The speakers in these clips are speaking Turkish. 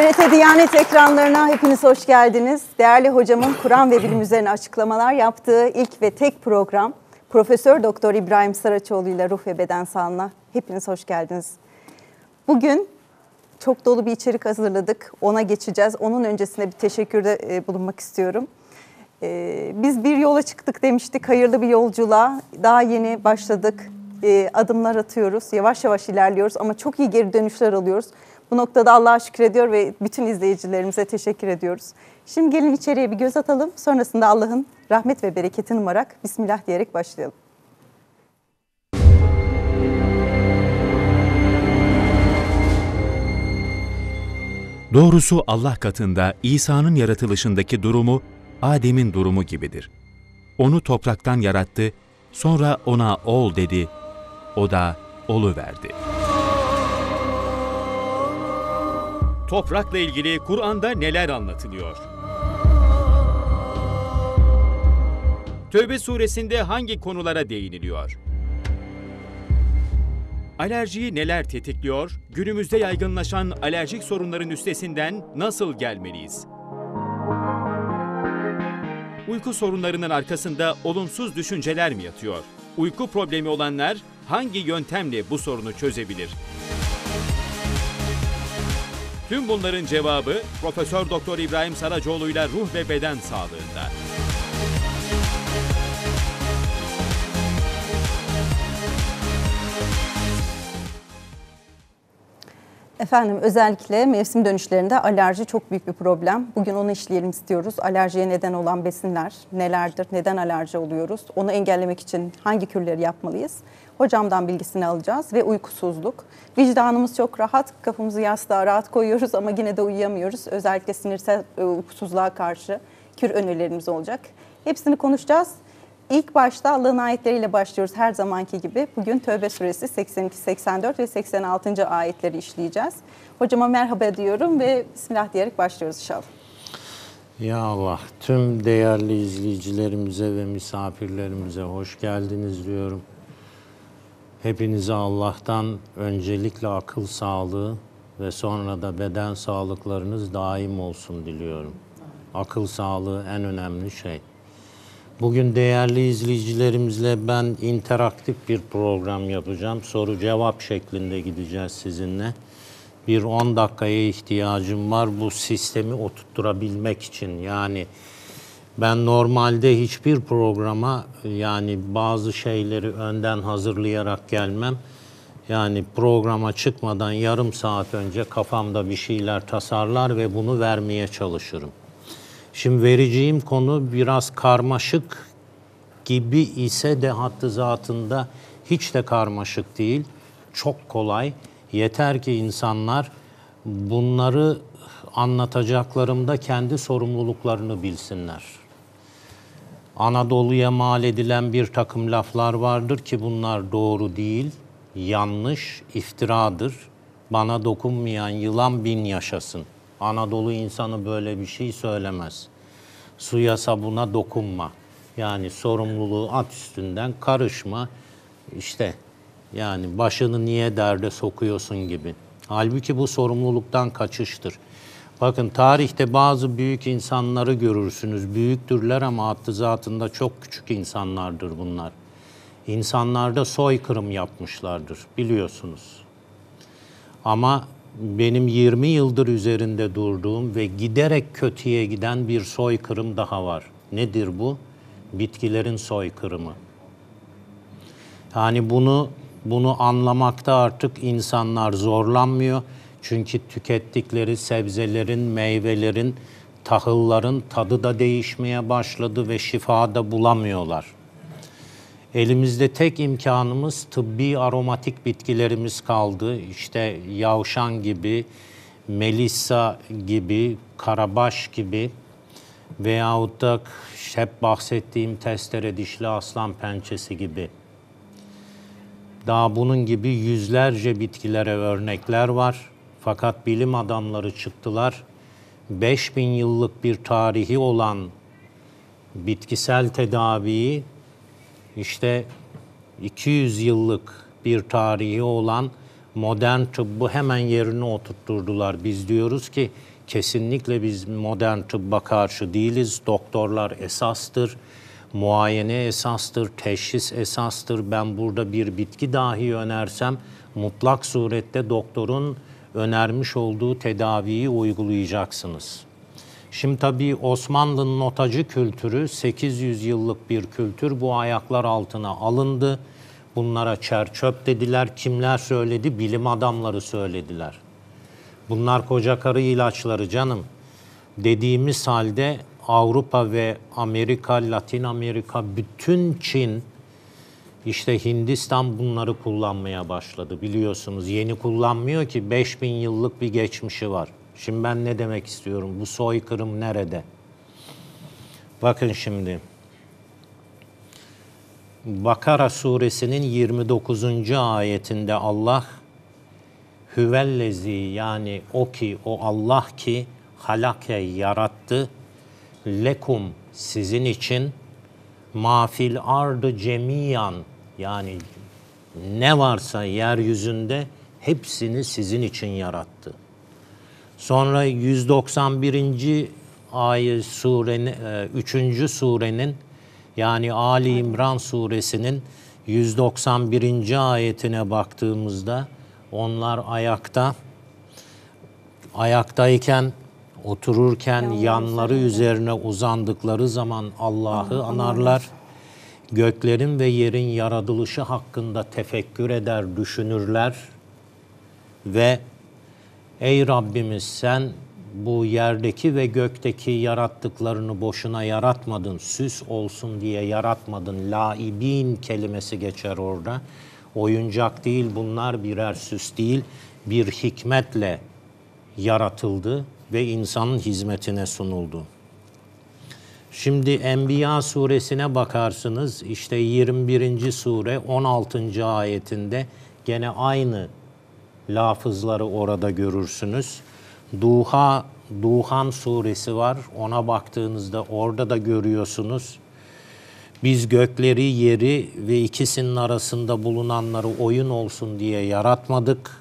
TRT Diyanet ekranlarına hepiniz hoş geldiniz. Değerli hocamın Kur'an ve bilim üzerine açıklamalar yaptığı ilk ve tek program Profesör Doktor İbrahim Saraçoğlu ile Ruh ve Beden Sağlığı'na hepiniz hoş geldiniz. Bugün çok dolu bir içerik hazırladık. Ona geçeceğiz. Onun öncesinde bir teşekkürde bulunmak istiyorum. Biz bir yola çıktık demiştik. Hayırlı bir yolculuğa. Daha yeni başladık. Adımlar atıyoruz. Yavaş yavaş ilerliyoruz ama çok iyi geri dönüşler alıyoruz. Bu noktada Allah'a şükrediyor ve bütün izleyicilerimize teşekkür ediyoruz. Şimdi gelin içeriye bir göz atalım. Sonrasında Allah'ın rahmet ve bereketini umarak Bismillah diyerek başlayalım. Doğrusu Allah katında İsa'nın yaratılışındaki durumu Adem'in durumu gibidir. Onu topraktan yarattı, sonra ona ol dedi, o da oluverdi. Toprakla ilgili Kur'an'da neler anlatılıyor? Tövbe suresinde hangi konulara değiniliyor? Alerjiyi neler tetikliyor? Günümüzde yaygınlaşan alerjik sorunların üstesinden nasıl gelmeliyiz? Uyku sorunlarının arkasında olumsuz düşünceler mi yatıyor? Uyku problemi olanlar hangi yöntemle bu sorunu çözebilir? Tüm bunların cevabı Profesör Doktor İbrahim Saraçoğlu ile Ruh ve Beden Sağlığı'nda. Efendim özellikle mevsim dönüşlerinde alerji çok büyük bir problem. Bugün onu işleyelim istiyoruz. Alerjiye neden olan besinler nelerdir? Neden alerji oluyoruz? Onu engellemek için hangi kürleri yapmalıyız? Hocamdan bilgisini alacağız ve uykusuzluk. Vicdanımız çok rahat, kafamızı yastığa rahat koyuyoruz ama yine de uyuyamıyoruz. Özellikle sinirsel uykusuzluğa karşı kür önerilerimiz olacak. Hepsini konuşacağız. İlk başta Allah'ın ayetleriyle başlıyoruz her zamanki gibi. Bugün Tövbe suresi 82, 84 ve 86. ayetleri işleyeceğiz. Hocama merhaba diyorum ve Bismillah diyerek başlıyoruz inşallah. Ya Allah, tüm değerli izleyicilerimize ve misafirlerimize hoş geldiniz diyorum. Hepinize Allah'tan öncelikle akıl sağlığı ve sonra da beden sağlıklarınız daim olsun diliyorum. Akıl sağlığı en önemli şey. Bugün değerli izleyicilerimizle ben interaktif bir program yapacağım. Soru cevap şeklinde gideceğiz sizinle. Bir 10 dakikaya ihtiyacım var bu sistemi oturtturabilmek için. Yani ben normalde hiçbir programa yani bazı şeyleri önden hazırlayarak gelmem. Yani programa çıkmadan yarım saat önce kafamda bir şeyler tasarlar ve bunu vermeye çalışırım. Şimdi vereceğim konu biraz karmaşık gibi ise de hattı zatında hiç de karmaşık değil. Çok kolay. Yeter ki insanlar bunları anlatacaklarımda kendi sorumluluklarını bilsinler. Anadolu'ya mal edilen bir takım laflar vardır ki bunlar doğru değil, yanlış, iftiradır. Bana dokunmayan yılan bin yaşasın. Anadolu insanı böyle bir şey söylemez. Suya sabuna dokunma. Yani sorumluluğu at üstünden, karışma. İşte yani başını niye derde sokuyorsun gibi. Halbuki bu sorumluluktan kaçıştır. Bakın tarihte bazı büyük insanları görürsünüz. Büyüktürler ama hattı zatında çok küçük insanlardır bunlar. İnsanlarda soykırım yapmışlardır biliyorsunuz. Ama benim 20 yıldır üzerinde durduğum ve giderek kötüye giden bir soykırım daha var. Nedir bu? Bitkilerin soykırımı. Yani bunu anlamakta artık insanlar zorlanmıyor. Çünkü tükettikleri sebzelerin, meyvelerin, tahılların tadı da değişmeye başladı ve şifa da bulamıyorlar. Elimizde tek imkanımız tıbbi aromatik bitkilerimiz kaldı. İşte yavşan gibi, melissa gibi, karabaş gibi veyahut da hep bahsettiğim testere dişli aslan pençesi gibi. Daha bunun gibi yüzlerce bitkilere örnekler var. Fakat bilim adamları çıktılar. 5000 yıllık bir tarihi olan bitkisel tedaviyi işte 200 yıllık bir tarihi olan modern tıbbı hemen yerine oturtturdular. Biz diyoruz ki Kesinlikle biz modern tıbba karşı değiliz. Doktorlar esastır, muayene esastır, teşhis esastır. Ben burada bir bitki dahi önersem mutlak surette doktorun önermiş olduğu tedaviyi uygulayacaksınız. Şimdi tabii Osmanlı'nın notacı kültürü 800 yıllık bir kültür, bu ayaklar altına alındı. Bunlara çer çöp dediler. Kimler söyledi? Bilim adamları söylediler. Bunlar koca karı ilaçları canım. Dediğimiz halde Avrupa ve Amerika, Latin Amerika, bütün Çin, işte Hindistan bunları kullanmaya başladı biliyorsunuz. Yeni kullanmıyor ki, 5000 yıllık bir geçmişi var. Şimdi ben ne demek istiyorum? Bu soykırım nerede? Bakın şimdi. Bakara suresinin 29. ayetinde Allah Hüvellezi, yani o ki, o Allah ki halake yarattı, lekum sizin için, mafil ardı cemiyan, yani ne varsa yeryüzünde hepsini sizin için yarattı. Sonra 191. ayet surenin 3. surenin, yani Ali İmran suresinin 191. ayetine baktığımızda onlar ayaktayken, otururken, yanları üzerine uzandıkları zaman Allah'ı anarlar. Göklerin ve yerin yaratılışı hakkında tefekkür eder, düşünürler ve ey Rabbimiz, sen bu yerdeki ve gökteki yarattıklarını boşuna yaratmadın, süs olsun diye yaratmadın. Laibin kelimesi geçer orada. Oyuncak değil bunlar, birer süs değil, bir hikmetle yaratıldı ve insanın hizmetine sunuldu. Şimdi Enbiya suresine bakarsınız, işte 21. sure 16. ayetinde gene aynı lafızları orada görürsünüz. Duhan suresi var, ona baktığınızda orada da görüyorsunuz. Biz gökleri, yeri ve ikisinin arasında bulunanları oyun olsun diye yaratmadık.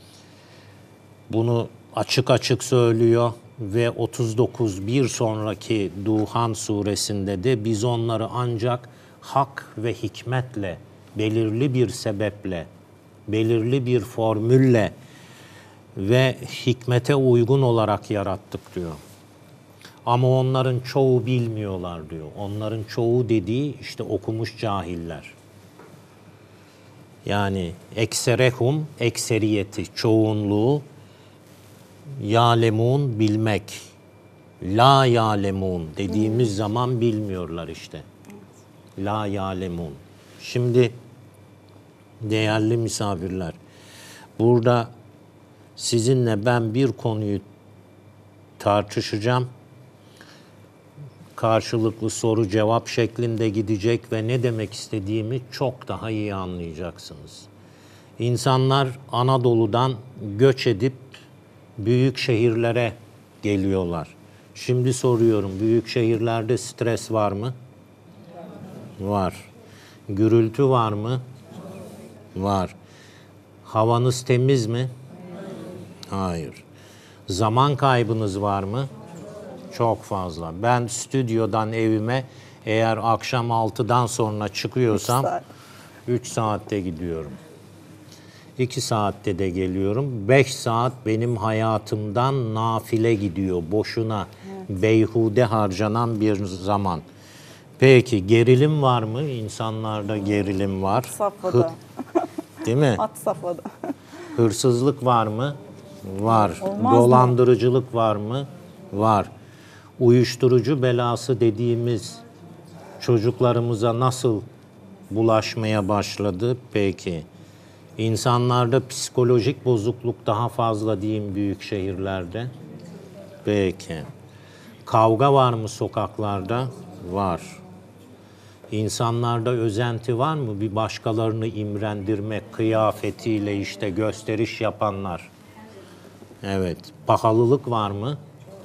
Bunu açık açık söylüyor ve 39 bir sonraki Duhan suresinde de biz onları ancak hak ve hikmetle, belirli bir sebeple, belirli bir formülle ve hikmete uygun olarak yarattık diyor. Ama onların çoğu bilmiyorlar diyor. Onların çoğu dediği işte okumuş cahiller. Yani ekserehum, ekseriyeti, çoğunluğu, yalemun bilmek, la yalemun dediğimiz zaman bilmiyorlar işte. La yalemun. Şimdi değerli misafirler, burada sizinle ben bir konuyu tartışacağım. Karşılıklı soru cevap şeklinde gidecek ve ne demek istediğimi çok daha iyi anlayacaksınız. İnsanlar Anadolu'dan göç edip büyük şehirlere geliyorlar. Şimdi soruyorum, büyük şehirlerde stres var mı? Var. Gürültü var mı? Var. Havanız temiz mi? Hayır. Zaman kaybınız var mı? Çok fazla. Ben stüdyodan evime eğer akşam 6'dan sonra çıkıyorsam 3 saatte gidiyorum. 2 saatte de geliyorum. 5 saat benim hayatımdan nafile gidiyor. Boşuna, beyhude harcanan bir zaman. Peki gerilim var mı? İnsanlarda gerilim var. Safhada. Değil mi? At safhada. Hırsızlık var mı? Var. Olmaz Dolandırıcılık var mı? Var. Uyuşturucu belası dediğimiz çocuklarımıza nasıl bulaşmaya başladı? Peki. İnsanlarda psikolojik bozukluk daha fazla diyeyim büyük şehirlerde. Peki. Kavga var mı sokaklarda? Var. İnsanlarda özenti var mı? Bir başkalarını imrendirmek kıyafetiyle işte gösteriş yapanlar. Evet. Pahalılık var mı?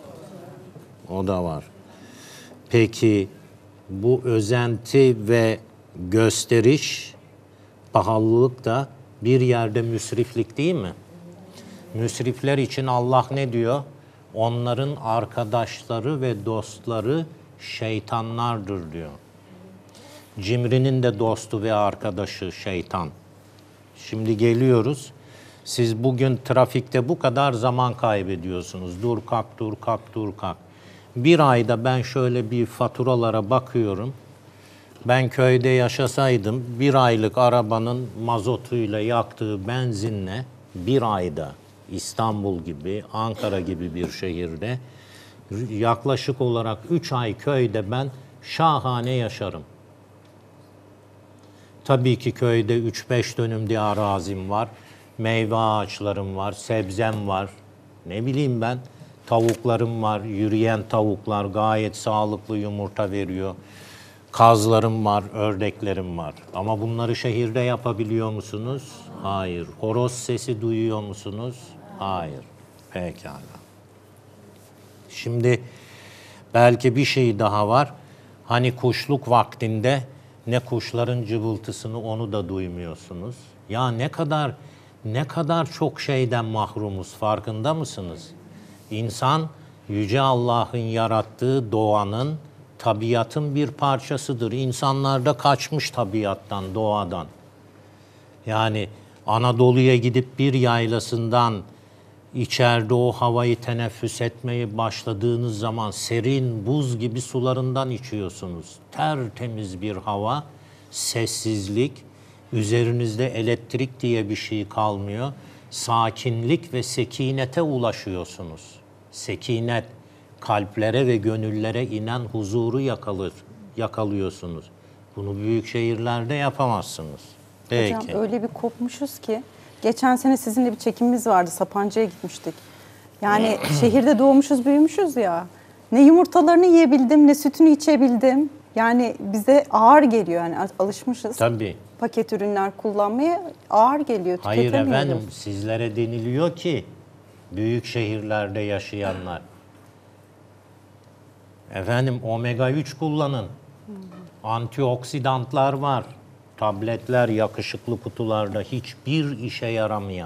O da var. Peki bu özenti ve gösteriş, pahalılık da bir yerde müsriflik değil mi? Müsrifler için Allah ne diyor? onların arkadaşları ve dostları şeytanlardır diyor. Cimrinin de dostu ve arkadaşı şeytan. Şimdi geliyoruz. Siz bugün trafikte bu kadar zaman kaybediyorsunuz. Dur kalk, dur kalk, dur kalk. Bir ayda ben şöyle bir faturalara bakıyorum. Ben köyde yaşasaydım bir aylık arabanın mazotuyla yaktığı benzinle bir ayda İstanbul gibi, Ankara gibi bir şehirde yaklaşık olarak 3 ay köyde ben şahane yaşarım. Tabii ki köyde 3-5 dönüm diye arazim var. Meyve ağaçlarım var, sebzem var. Ne bileyim ben, tavuklarım var. Yürüyen tavuklar gayet sağlıklı yumurta veriyor. Kazlarım var, ördeklerim var. Ama bunları şehirde yapabiliyor musunuz? Hayır. Horoz sesi duyuyor musunuz? Hayır. Pekala. Şimdi belki bir şey daha var. Hani kuşluk vaktinde ne kuşların cıvıltısını onu da duymuyorsunuz. Ya ne kadar çok şeyden mahrumuz, farkında mısınız? İnsan Yüce Allah'ın yarattığı doğanın, tabiatın bir parçasıdır. İnsanlar da kaçmış tabiattan, doğadan. Yani Anadolu'ya gidip bir yaylasından içeride o havayı teneffüs etmeye başladığınız zaman serin, buz gibi sularından içiyorsunuz. Tertemiz bir hava, sessizlik, üzerinizde elektrik diye bir şey kalmıyor. Sakinlik ve sekinete ulaşıyorsunuz. Sekinet, kalplere ve gönüllere inen huzuru yakalıyorsunuz. Bunu büyük şehirlerde yapamazsınız. Peki. Hocam öyle bir kopmuşuz ki geçen sene sizinle bir çekimimiz vardı. Sapanca'ya gitmiştik. Yani şehirde doğmuşuz, büyümüşüz ya. Ne yumurtalarını yiyebildim, ne sütünü içebildim. Yani bize ağır geliyor, yani alışmışız. Tabii. Paket ürünler kullanmaya ağır geliyor. Hayır efendim, sizlere deniliyor ki büyük şehirlerde yaşayanlar efendim omega 3 kullanın. Antioksidantlar var. Tabletler yakışıklı kutularda hiçbir işe yaramayan.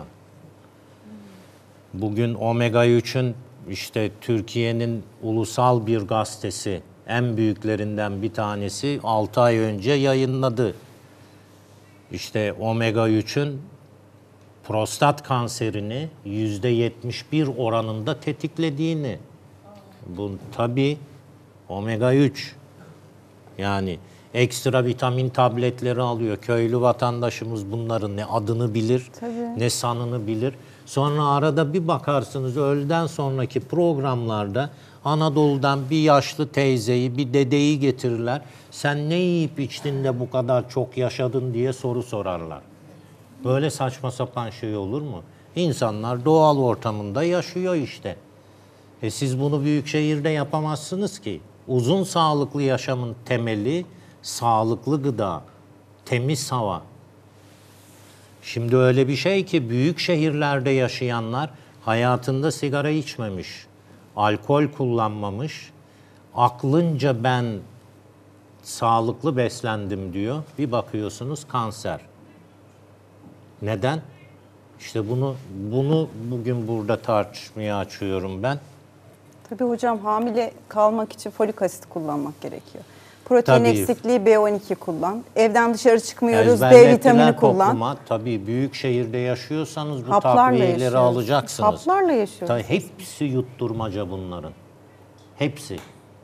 Bugün omega 3'ün işte Türkiye'nin ulusal bir gazetesi, en büyüklerinden bir tanesi 6 ay önce yayınladı. İşte omega 3'ün prostat kanserini %71 oranında tetiklediğini. Bu tabii omega 3. Yani ekstra vitamin tabletleri alıyor. Köylü vatandaşımız bunların ne adını bilir, tabii, ne sanını bilir. Sonra arada bir bakarsınız öğleden sonraki programlarda Anadolu'dan bir yaşlı teyzeyi, bir dedeyi getirirler. Sen ne yiyip içtin de bu kadar çok yaşadın diye soru sorarlar. Böyle saçma sapan şey olur mu? İnsanlar doğal ortamında yaşıyor işte. Siz bunu büyük şehirde yapamazsınız ki. Uzun sağlıklı yaşamın temeli sağlıklı gıda, temiz hava. Şimdi öyle bir şey ki büyük şehirlerde yaşayanlar hayatında sigara içmemiş, alkol kullanmamış, aklınca ben sağlıklı beslendim diyor. Bir bakıyorsunuz kanser. Neden? İşte bunu bugün burada tartışmaya açıyorum ben. Tabii hocam, hamile kalmak için folik asit kullanmak gerekiyor. Protein Tabii. eksikliği B12 kullan. Evden dışarı çıkmıyoruz, B Ezberlettiler vitamini kullan. topluma. Tabii büyük şehirde yaşıyorsanız bu Haplarla takviyeleri yaşıyoruz. alacaksınız. Haplarla yaşıyoruz. Tabii hepsi yutturmaca bunların. Hepsi.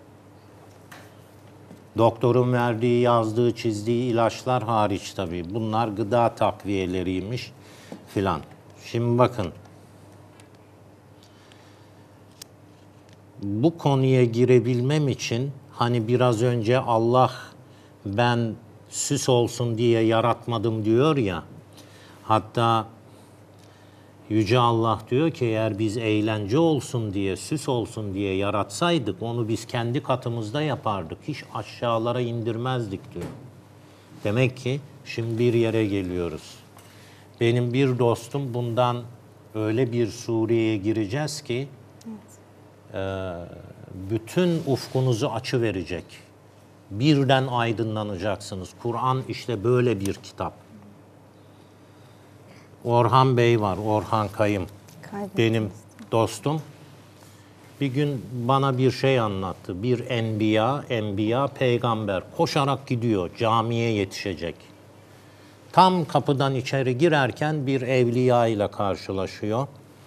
Doktorun verdiği, yazdığı, çizdiği ilaçlar hariç tabii. Bunlar gıda takviyeleriymiş filan. Şimdi bakın. Bu konuya girebilmem için hani biraz önce Allah ben süs olsun diye yaratmadım diyor ya. Hatta Yüce Allah diyor ki eğer biz eğlence olsun diye, süs olsun diye yaratsaydık onu biz kendi katımızda yapardık. Hiç aşağılara indirmezdik diyor. Demek ki şimdi bir yere geliyoruz. Benim bir dostum bundan öyle bir Suriye'ye gireceğiz ki bütün ufkunuzu açıverecek. Birden aydınlanacaksınız. Kur'an işte böyle bir kitap. Orhan Bey var, Orhan Kayım. Benim dostum. bir gün bana bir şey anlattı. Bir enbiya peygamber koşarak gidiyor, camiye yetişecek. Tam kapıdan içeri girerken bir evliya ile karşılaşıyor.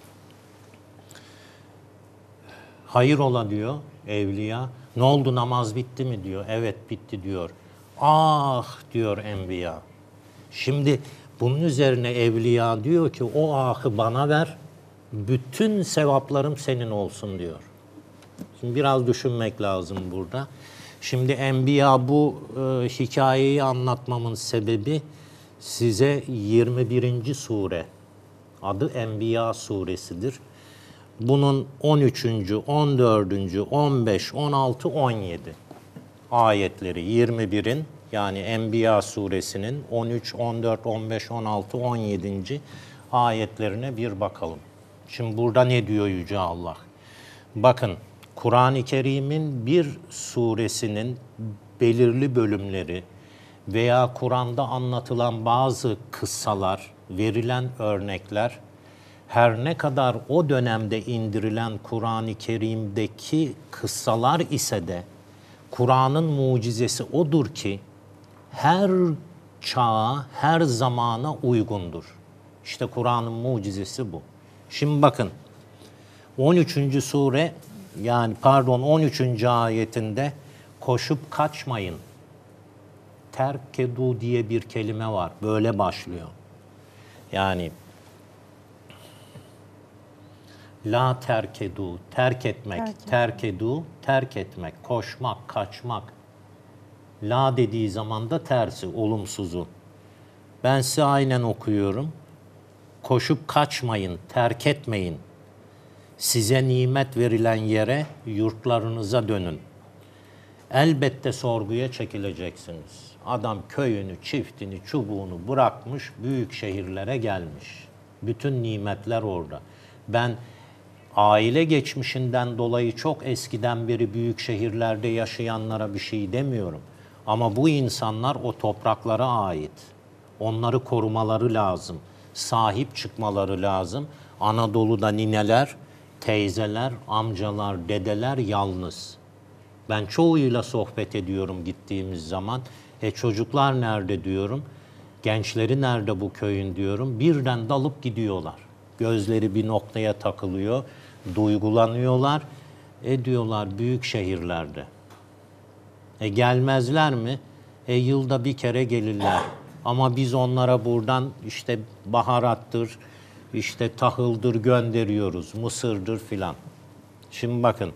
Hayrola diyor evliya. Ne oldu, namaz bitti mi diyor. Evet bitti diyor. Ah diyor enbiya. Şimdi bunun üzerine evliya diyor ki o ahı bana ver. Bütün sevaplarım senin olsun diyor. Şimdi biraz düşünmek lazım burada. Şimdi enbiya bu hikayeyi anlatmamın sebebi size 21. sure. Adı Enbiya suresidir. Bunun 13., 14., 15., 16., 17 ayetleri 21'in yani Enbiya suresinin 13, 14, 15, 16, 17. ayetlerine bir bakalım. Şimdi burada ne diyor Yüce Allah? Bakın Kur'an-ı Kerim'in bir suresinin belirli bölümleri veya Kur'an'da anlatılan bazı kıssalar, verilen örnekler her ne kadar o dönemde indirilen Kur'an-ı Kerim'deki kıssalar ise de Kur'an'ın mucizesi odur ki her çağa, her zamana uygundur. İşte Kur'an'ın mucizesi bu. Şimdi bakın 13. sure 13. ayetinde koşup kaçmayın. Terkedu diye bir kelime var. Böyle başlıyor. Yani la terkedu, terk etmek, terkedu, terk etmek, koşmak, kaçmak. La dediği zaman da tersi, olumsuzu. Ben size aynen okuyorum. Koşup kaçmayın, terk etmeyin. Size nimet verilen yere, yurtlarınıza dönün. Elbette sorguya çekileceksiniz. Adam köyünü, çiftini, çubuğunu bırakmış, büyük şehirlere gelmiş. Bütün nimetler orada. Ben aile geçmişinden dolayı çok eskiden beri büyük şehirlerde yaşayanlara bir şey demiyorum. Ama bu insanlar o topraklara ait. Onları korumaları lazım. Sahip çıkmaları lazım. Anadolu'da nineler, teyzeler, amcalar, dedeler yalnız. Ben çoğuyla sohbet ediyorum gittiğimiz zaman. Çocuklar nerede diyorum. Gençleri nerede bu köyün diyorum. Birden dalıp gidiyorlar. Gözleri bir noktaya takılıyor. Duygulanıyorlar. Diyorlar büyük şehirlerde. Gelmezler mi? Yılda bir kere gelirler. Ama biz onlara buradan işte baharattır, işte tahıldır gönderiyoruz, mısırdır filan. Şimdi bakın,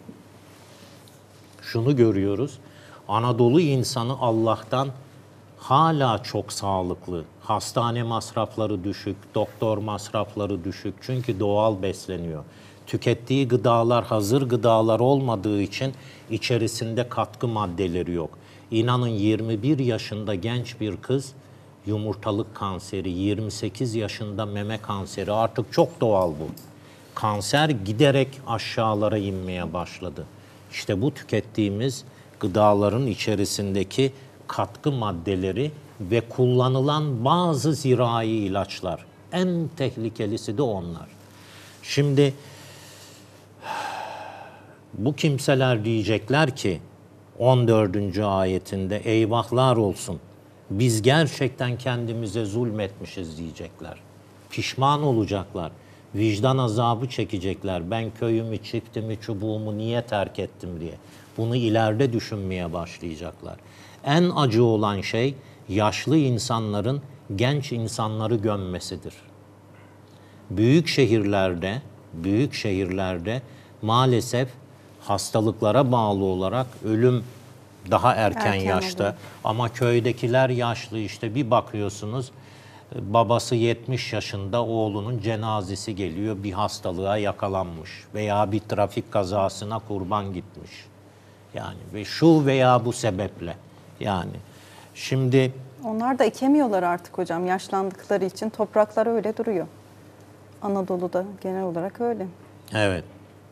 şunu görüyoruz. Anadolu insanı Allah'tan hala çok sağlıklı. Hastane masrafları düşük, doktor masrafları düşük. Çünkü doğal besleniyor. Tükettiği gıdalar hazır gıdalar olmadığı için içerisinde katkı maddeleri yok. İnanın 21 yaşında genç bir kız yumurtalık kanseri, 28 yaşında meme kanseri, artık çok doğal bu. Kanser giderek aşağılara inmeye başladı. İşte bu tükettiğimiz gıdaların içerisindeki katkı maddeleri ve kullanılan bazı zirai ilaçlar. En tehlikelisi de onlar. Şimdi bu kimseler diyecekler ki 14. ayetinde eyvahlar olsun. Biz gerçekten kendimize zulmetmişiz diyecekler. Pişman olacaklar. Vicdan azabı çekecekler. Ben köyümü, çiftimi, çubuğumu niye terk ettim diye. Bunu ileride düşünmeye başlayacaklar. En acı olan şey yaşlı insanların genç insanları gömmesidir. Büyük şehirlerde maalesef hastalıklara bağlı olarak ölüm daha erken yaşta. Oluyor. Ama köydekiler yaşlı, işte bir bakıyorsunuz babası 70 yaşında, oğlunun cenazesi geliyor, bir hastalığa yakalanmış veya bir trafik kazasına kurban gitmiş. Yani ve şu veya bu sebeple yani şimdi onlar da ekemiyorlar artık hocam, yaşlandıkları için topraklar öyle duruyor. Anadolu'da genel olarak öyle. Evet.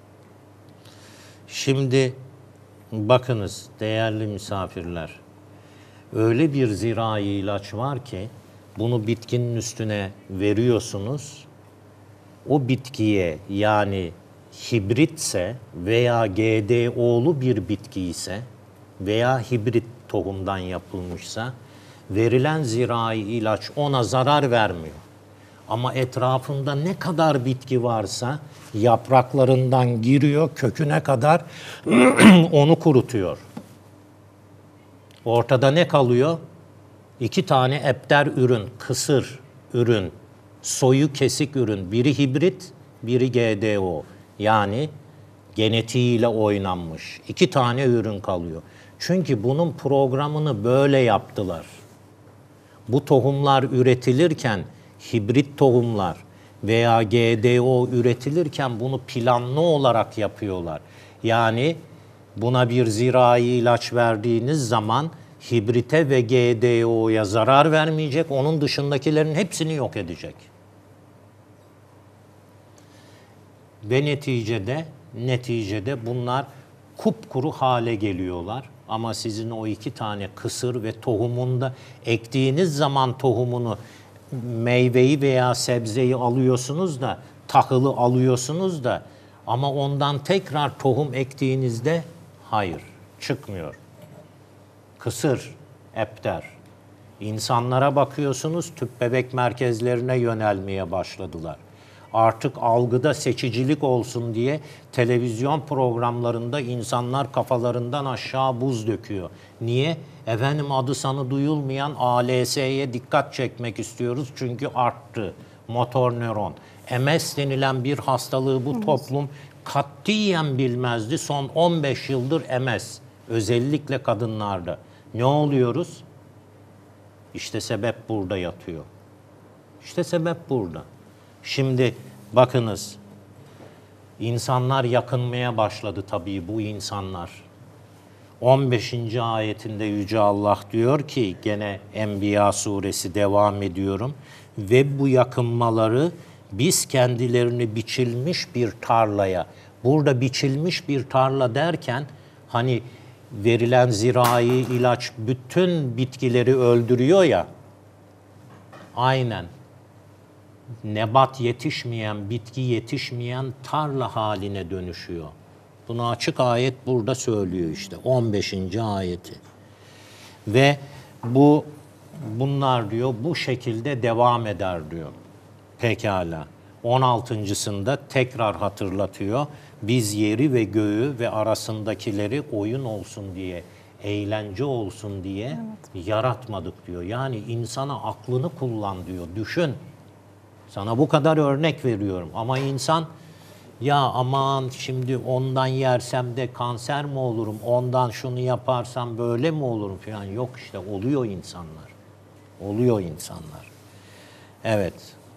Şimdi bakınız değerli misafirler, öyle bir zirai ilaç var ki bunu bitkinin üstüne veriyorsunuz. O bitkiye yani hibritse veya GDO'lu bir bitki ise veya hibrit tohumdan yapılmışsa verilen zirai ilaç ona zarar vermiyor. Ama etrafında ne kadar bitki varsa yapraklarından giriyor, köküne kadar onu kurutuyor. Ortada ne kalıyor? 2 tane epter ürün, kısır ürün, soyu kesik ürün. Biri hibrit, biri GDO. Yani genetiğiyle oynanmış. 2 tane ürün kalıyor. Çünkü bunun programını böyle yaptılar. Bu tohumlar üretilirken, hibrit tohumlar veya GDO üretilirken bunu planlı olarak yapıyorlar. Yani buna bir zirai ilaç verdiğiniz zaman hibrite ve GDO'ya zarar vermeyecek, onun dışındakilerin hepsini yok edecek. Ve neticede bunlar kupkuru hale geliyorlar. Ama sizin o 2 tane kısır ve tohumunda ektiğiniz zaman tohumunu, meyveyi veya sebzeyi alıyorsunuz da, tahılı alıyorsunuz da ama ondan tekrar tohum ektiğinizde hayır, çıkmıyor. Kısır, epter. İnsanlara bakıyorsunuz, tüp bebek merkezlerine yönelmeye başladılar. Artık algıda seçicilik olsun diye televizyon programlarında insanlar kafalarından aşağı buz döküyor. Niye? Efendim adı sanı duyulmayan ALS'ye dikkat çekmek istiyoruz çünkü arttı. Motor nöron. MS denilen bir hastalığı bu toplum katiyen bilmezdi. Son 15 yıldır MS. Özellikle kadınlarda. Ne oluyoruz? İşte sebep burada yatıyor. İşte sebep burada. Şimdi bakınız, insanlar yakınmaya başladı tabii bu insanlar. 15. ayetinde Yüce Allah diyor ki, gene Enbiya suresi devam ediyorum. Ve bu yakınmaları biz kendilerini biçilmiş bir tarlaya, burada biçilmiş bir tarla derken hani verilen zirai ilaç bütün bitkileri öldürüyor ya, aynen. Nebat yetişmeyen, bitki yetişmeyen tarla haline dönüşüyor. Bunu açık ayet burada söylüyor işte 15. ayeti. Ve bunlar diyor bu şekilde devam eder diyor. Pekala. 16.sında tekrar hatırlatıyor. Biz yeri ve göğü ve arasındakileri oyun olsun diye, eğlence olsun diye yaratmadık diyor. Yani insana aklını kullan diyor. Düşün. Sana bu kadar örnek veriyorum ama insan ya aman şimdi ondan yersem de kanser mi olurum, ondan şunu yaparsam böyle mi olurum falan. Yok işte oluyor insanlar. Oluyor insanlar. Evet.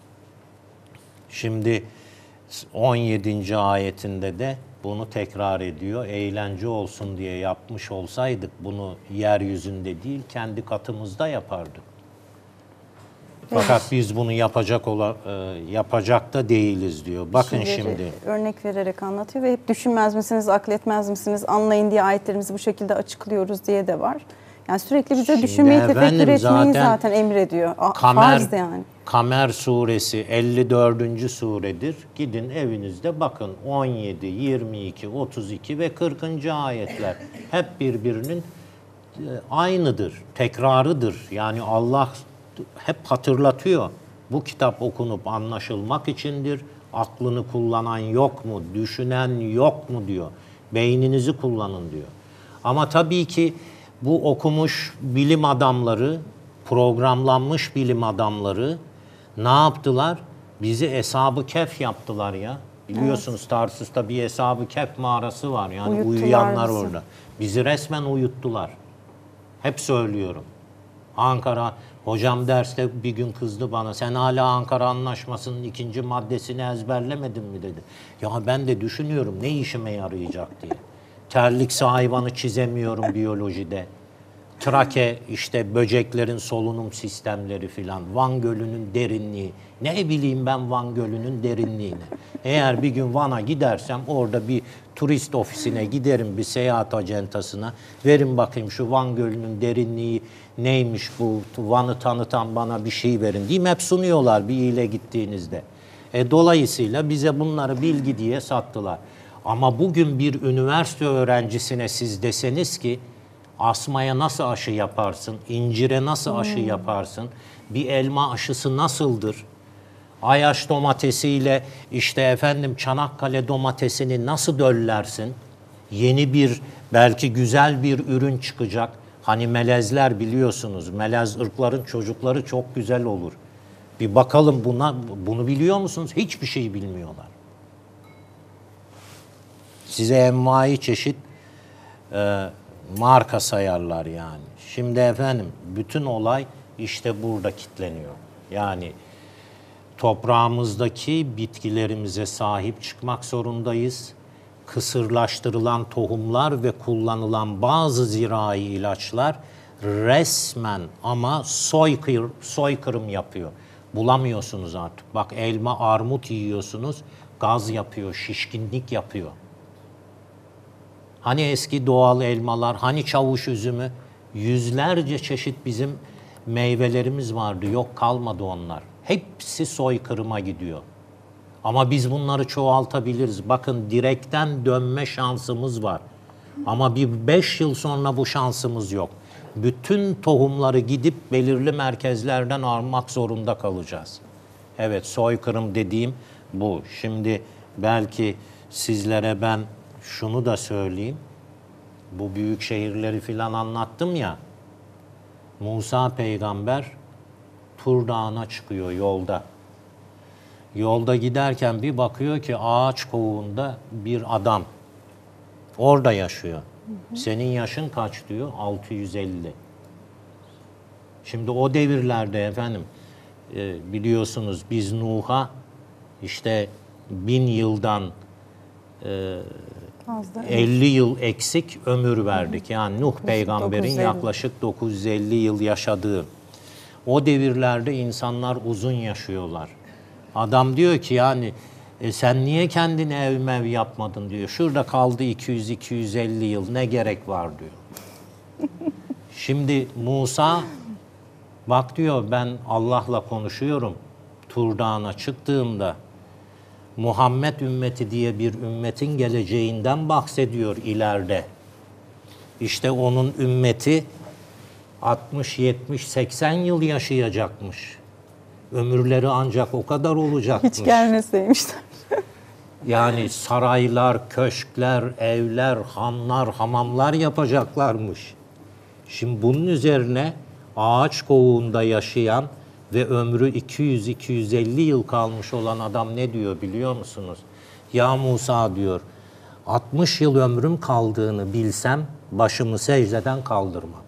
Şimdi 17. ayetinde de bunu tekrar ediyor. Eğlence olsun diye yapmış olsaydık bunu yeryüzünde değil kendi katımızda yapardık. Fakat biz bunu yapacak da değiliz diyor. Bakın şimdi. Örnek vererek anlatıyor ve hep düşünmez misiniz, akletmez misiniz, anlayın diye ayetlerimizi bu şekilde açıklıyoruz diye de var. Yani sürekli bize Şimdi düşünmeyi, tefekkür etmeyi zaten emrediyor. Farz yani. Kamer suresi 54. suredir. Gidin evinizde bakın 17, 22, 32 ve 40. ayetler. Hep birbirinin aynıdır, tekrarıdır. Yani Allah hep hatırlatıyor. Bu kitap okunup anlaşılmak içindir. Aklını kullanan yok mu? Düşünen yok mu diyor. Beyninizi kullanın diyor. Ama tabii ki bu okumuş bilim adamları, programlanmış bilim adamları ne yaptılar? Bizi Eshab-ı Kehf yaptılar ya. Biliyorsunuz Tarsus'ta bir Eshab-ı Kehf mağarası var. Yani Uyuttular uyuyanlar bizi. orada. Bizi resmen uyuttular. Hep söylüyorum. Ankara, hocam derste bir gün kızdı bana. Sen hala Ankara Anlaşması'nın 2. maddesini ezberlemedin mi dedi. Ya ben de düşünüyorum ne işime yarayacak diye. Terlik hayvanı çizemiyorum biyolojide. Trake işte böceklerin solunum sistemleri filan. Van Gölü'nün derinliği. Ne bileyim ben Van Gölü'nün derinliğini. Eğer bir gün Van'a gidersem orada bir turist ofisine giderim, bir seyahat acentasına. Verin bakayım şu Van Gölü'nün derinliği neymiş, bu Van'ı tanıtan bana bir şey verin diyeyim. Hep sunuyorlar bir ile gittiğinizde. Dolayısıyla bize bunları bilgi diye sattılar. Ama bugün bir üniversite öğrencisine siz deseniz ki asmaya nasıl aşı yaparsın, incire nasıl aşı yaparsın, bir elma aşısı nasıldır, Ayaş domatesiyle işte efendim Çanakkale domatesini nasıl döllersin, yeni bir belki güzel bir ürün çıkacak. Hani melezler biliyorsunuz, melez ırkların çocukları çok güzel olur. Bir bakalım bunu biliyor musunuz? Hiçbir şey bilmiyorlar. Size envai çeşit marka sayarlar yani. Şimdi efendim bütün olay işte burada kilitleniyor. Yani toprağımızdaki bitkilerimize sahip çıkmak zorundayız. Kısırlaştırılan tohumlar ve kullanılan bazı zirai ilaçlar resmen ama soykırım yapıyor. Bulamıyorsunuz artık. Bak elma, armut yiyorsunuz, gaz yapıyor, şişkinlik yapıyor. Hani eski doğal elmalar, hani çavuş üzümü, yüzlerce çeşit bizim meyvelerimiz vardı. Yok kalmadı onlar. Hepsi soykırıma gidiyor. Ama biz bunları çoğaltabiliriz. Bakın direkten dönme şansımız var. Ama bir 5 yıl sonra bu şansımız yok. Bütün tohumları gidip belirli merkezlerden almak zorunda kalacağız. Evet, soykırım dediğim bu. Şimdi belki sizlere ben şunu da söyleyeyim. Bu büyük şehirleri filan anlattım ya. Musa peygamber Tur Dağı'na çıkıyor yolda. Yolda giderken bir bakıyor ki ağaç kovuğunda bir adam. Orada yaşıyor. Senin yaşın kaç diyor? 650. Şimdi o devirlerde efendim biliyorsunuz biz Nuh'a işte 1000 yıldan 50 yıl eksik ömür verdik. Yani Nuh peygamberin 950. yaklaşık 950 yıl yaşadığı. O devirlerde insanlar uzun yaşıyorlar. Adam diyor ki yani sen niye kendine ev mev yapmadın diyor. Şurada kaldı 200-250 yıl ne gerek var diyor. Şimdi Musa bak diyor ben Allah'la konuşuyorum. Tur Dağı'na çıktığımda Muhammed ümmeti diye bir ümmetin geleceğinden bahsediyor ileride. İşte onun ümmeti 60, 70, 80 yıl yaşayacakmış. Ömürleri ancak o kadar olacakmış. Hiç gelmeseymişler. Yani saraylar, köşkler, evler, hanlar, hamamlar yapacaklarmış. Şimdi bunun üzerine ağaç kovuğunda yaşayan ve ömrü 200-250 yıl kalmış olan adam ne diyor biliyor musunuz? Ya Musa diyor, 60 yıl ömrüm kaldığını bilsem başımı secdeden kaldırmam.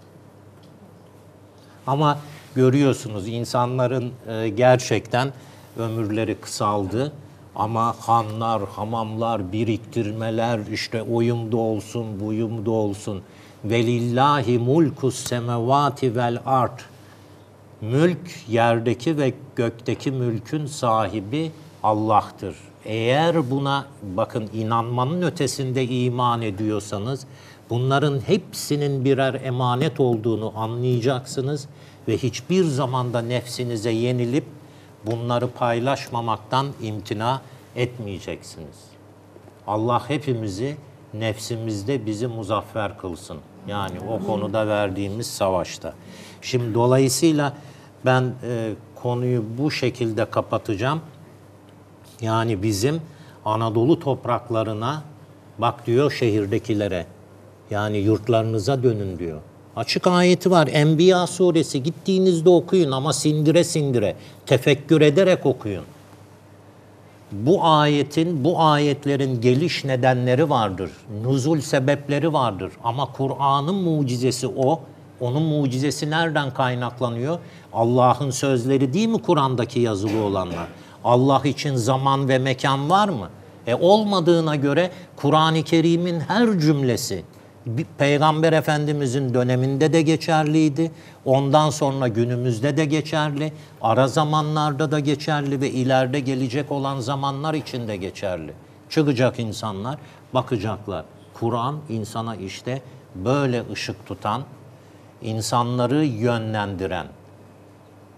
Ama görüyorsunuz insanların gerçekten ömürleri kısaldı. Ama hanlar, hamamlar, biriktirmeler, işte oyumda olsun, buyumda olsun. Velillahi mulkus semevati vel ard. Mülk, yerdeki ve gökteki mülkün sahibi Allah'tır. Eğer buna bakın inanmanın ötesinde iman ediyorsanız bunların hepsinin birer emanet olduğunu anlayacaksınız ve hiçbir zamanda nefsinize yenilip bunları paylaşmamaktan imtina etmeyeceksiniz. Allah hepimizi nefsimizde bizi muzaffer kılsın. Yani o konuda verdiğimiz savaşta. Şimdi dolayısıyla ben konuyu bu şekilde kapatacağım. Yani bizim Anadolu topraklarına bak diyor şehirdekilere. Yani yurtlarınıza dönün diyor. Açık ayeti var. Enbiya suresi gittiğinizde okuyun ama sindire sindire, tefekkür ederek okuyun. Bu ayetlerin geliş nedenleri vardır. Nuzul sebepleri vardır. Ama Kur'an'ın mucizesi o. Onun mucizesi nereden kaynaklanıyor? Allah'ın sözleri değil mi Kur'an'daki yazılı olanlar? Allah için zaman ve mekan var mı? Olmadığına göre Kur'an-ı Kerim'in her cümlesi Peygamber Efendimizin döneminde de geçerliydi. Ondan sonra günümüzde de geçerli. Ara zamanlarda da geçerli ve ileride gelecek olan zamanlar için de geçerli. Çıkacak insanlar, bakacaklar. Kur'an insana işte böyle ışık tutan, insanları yönlendiren,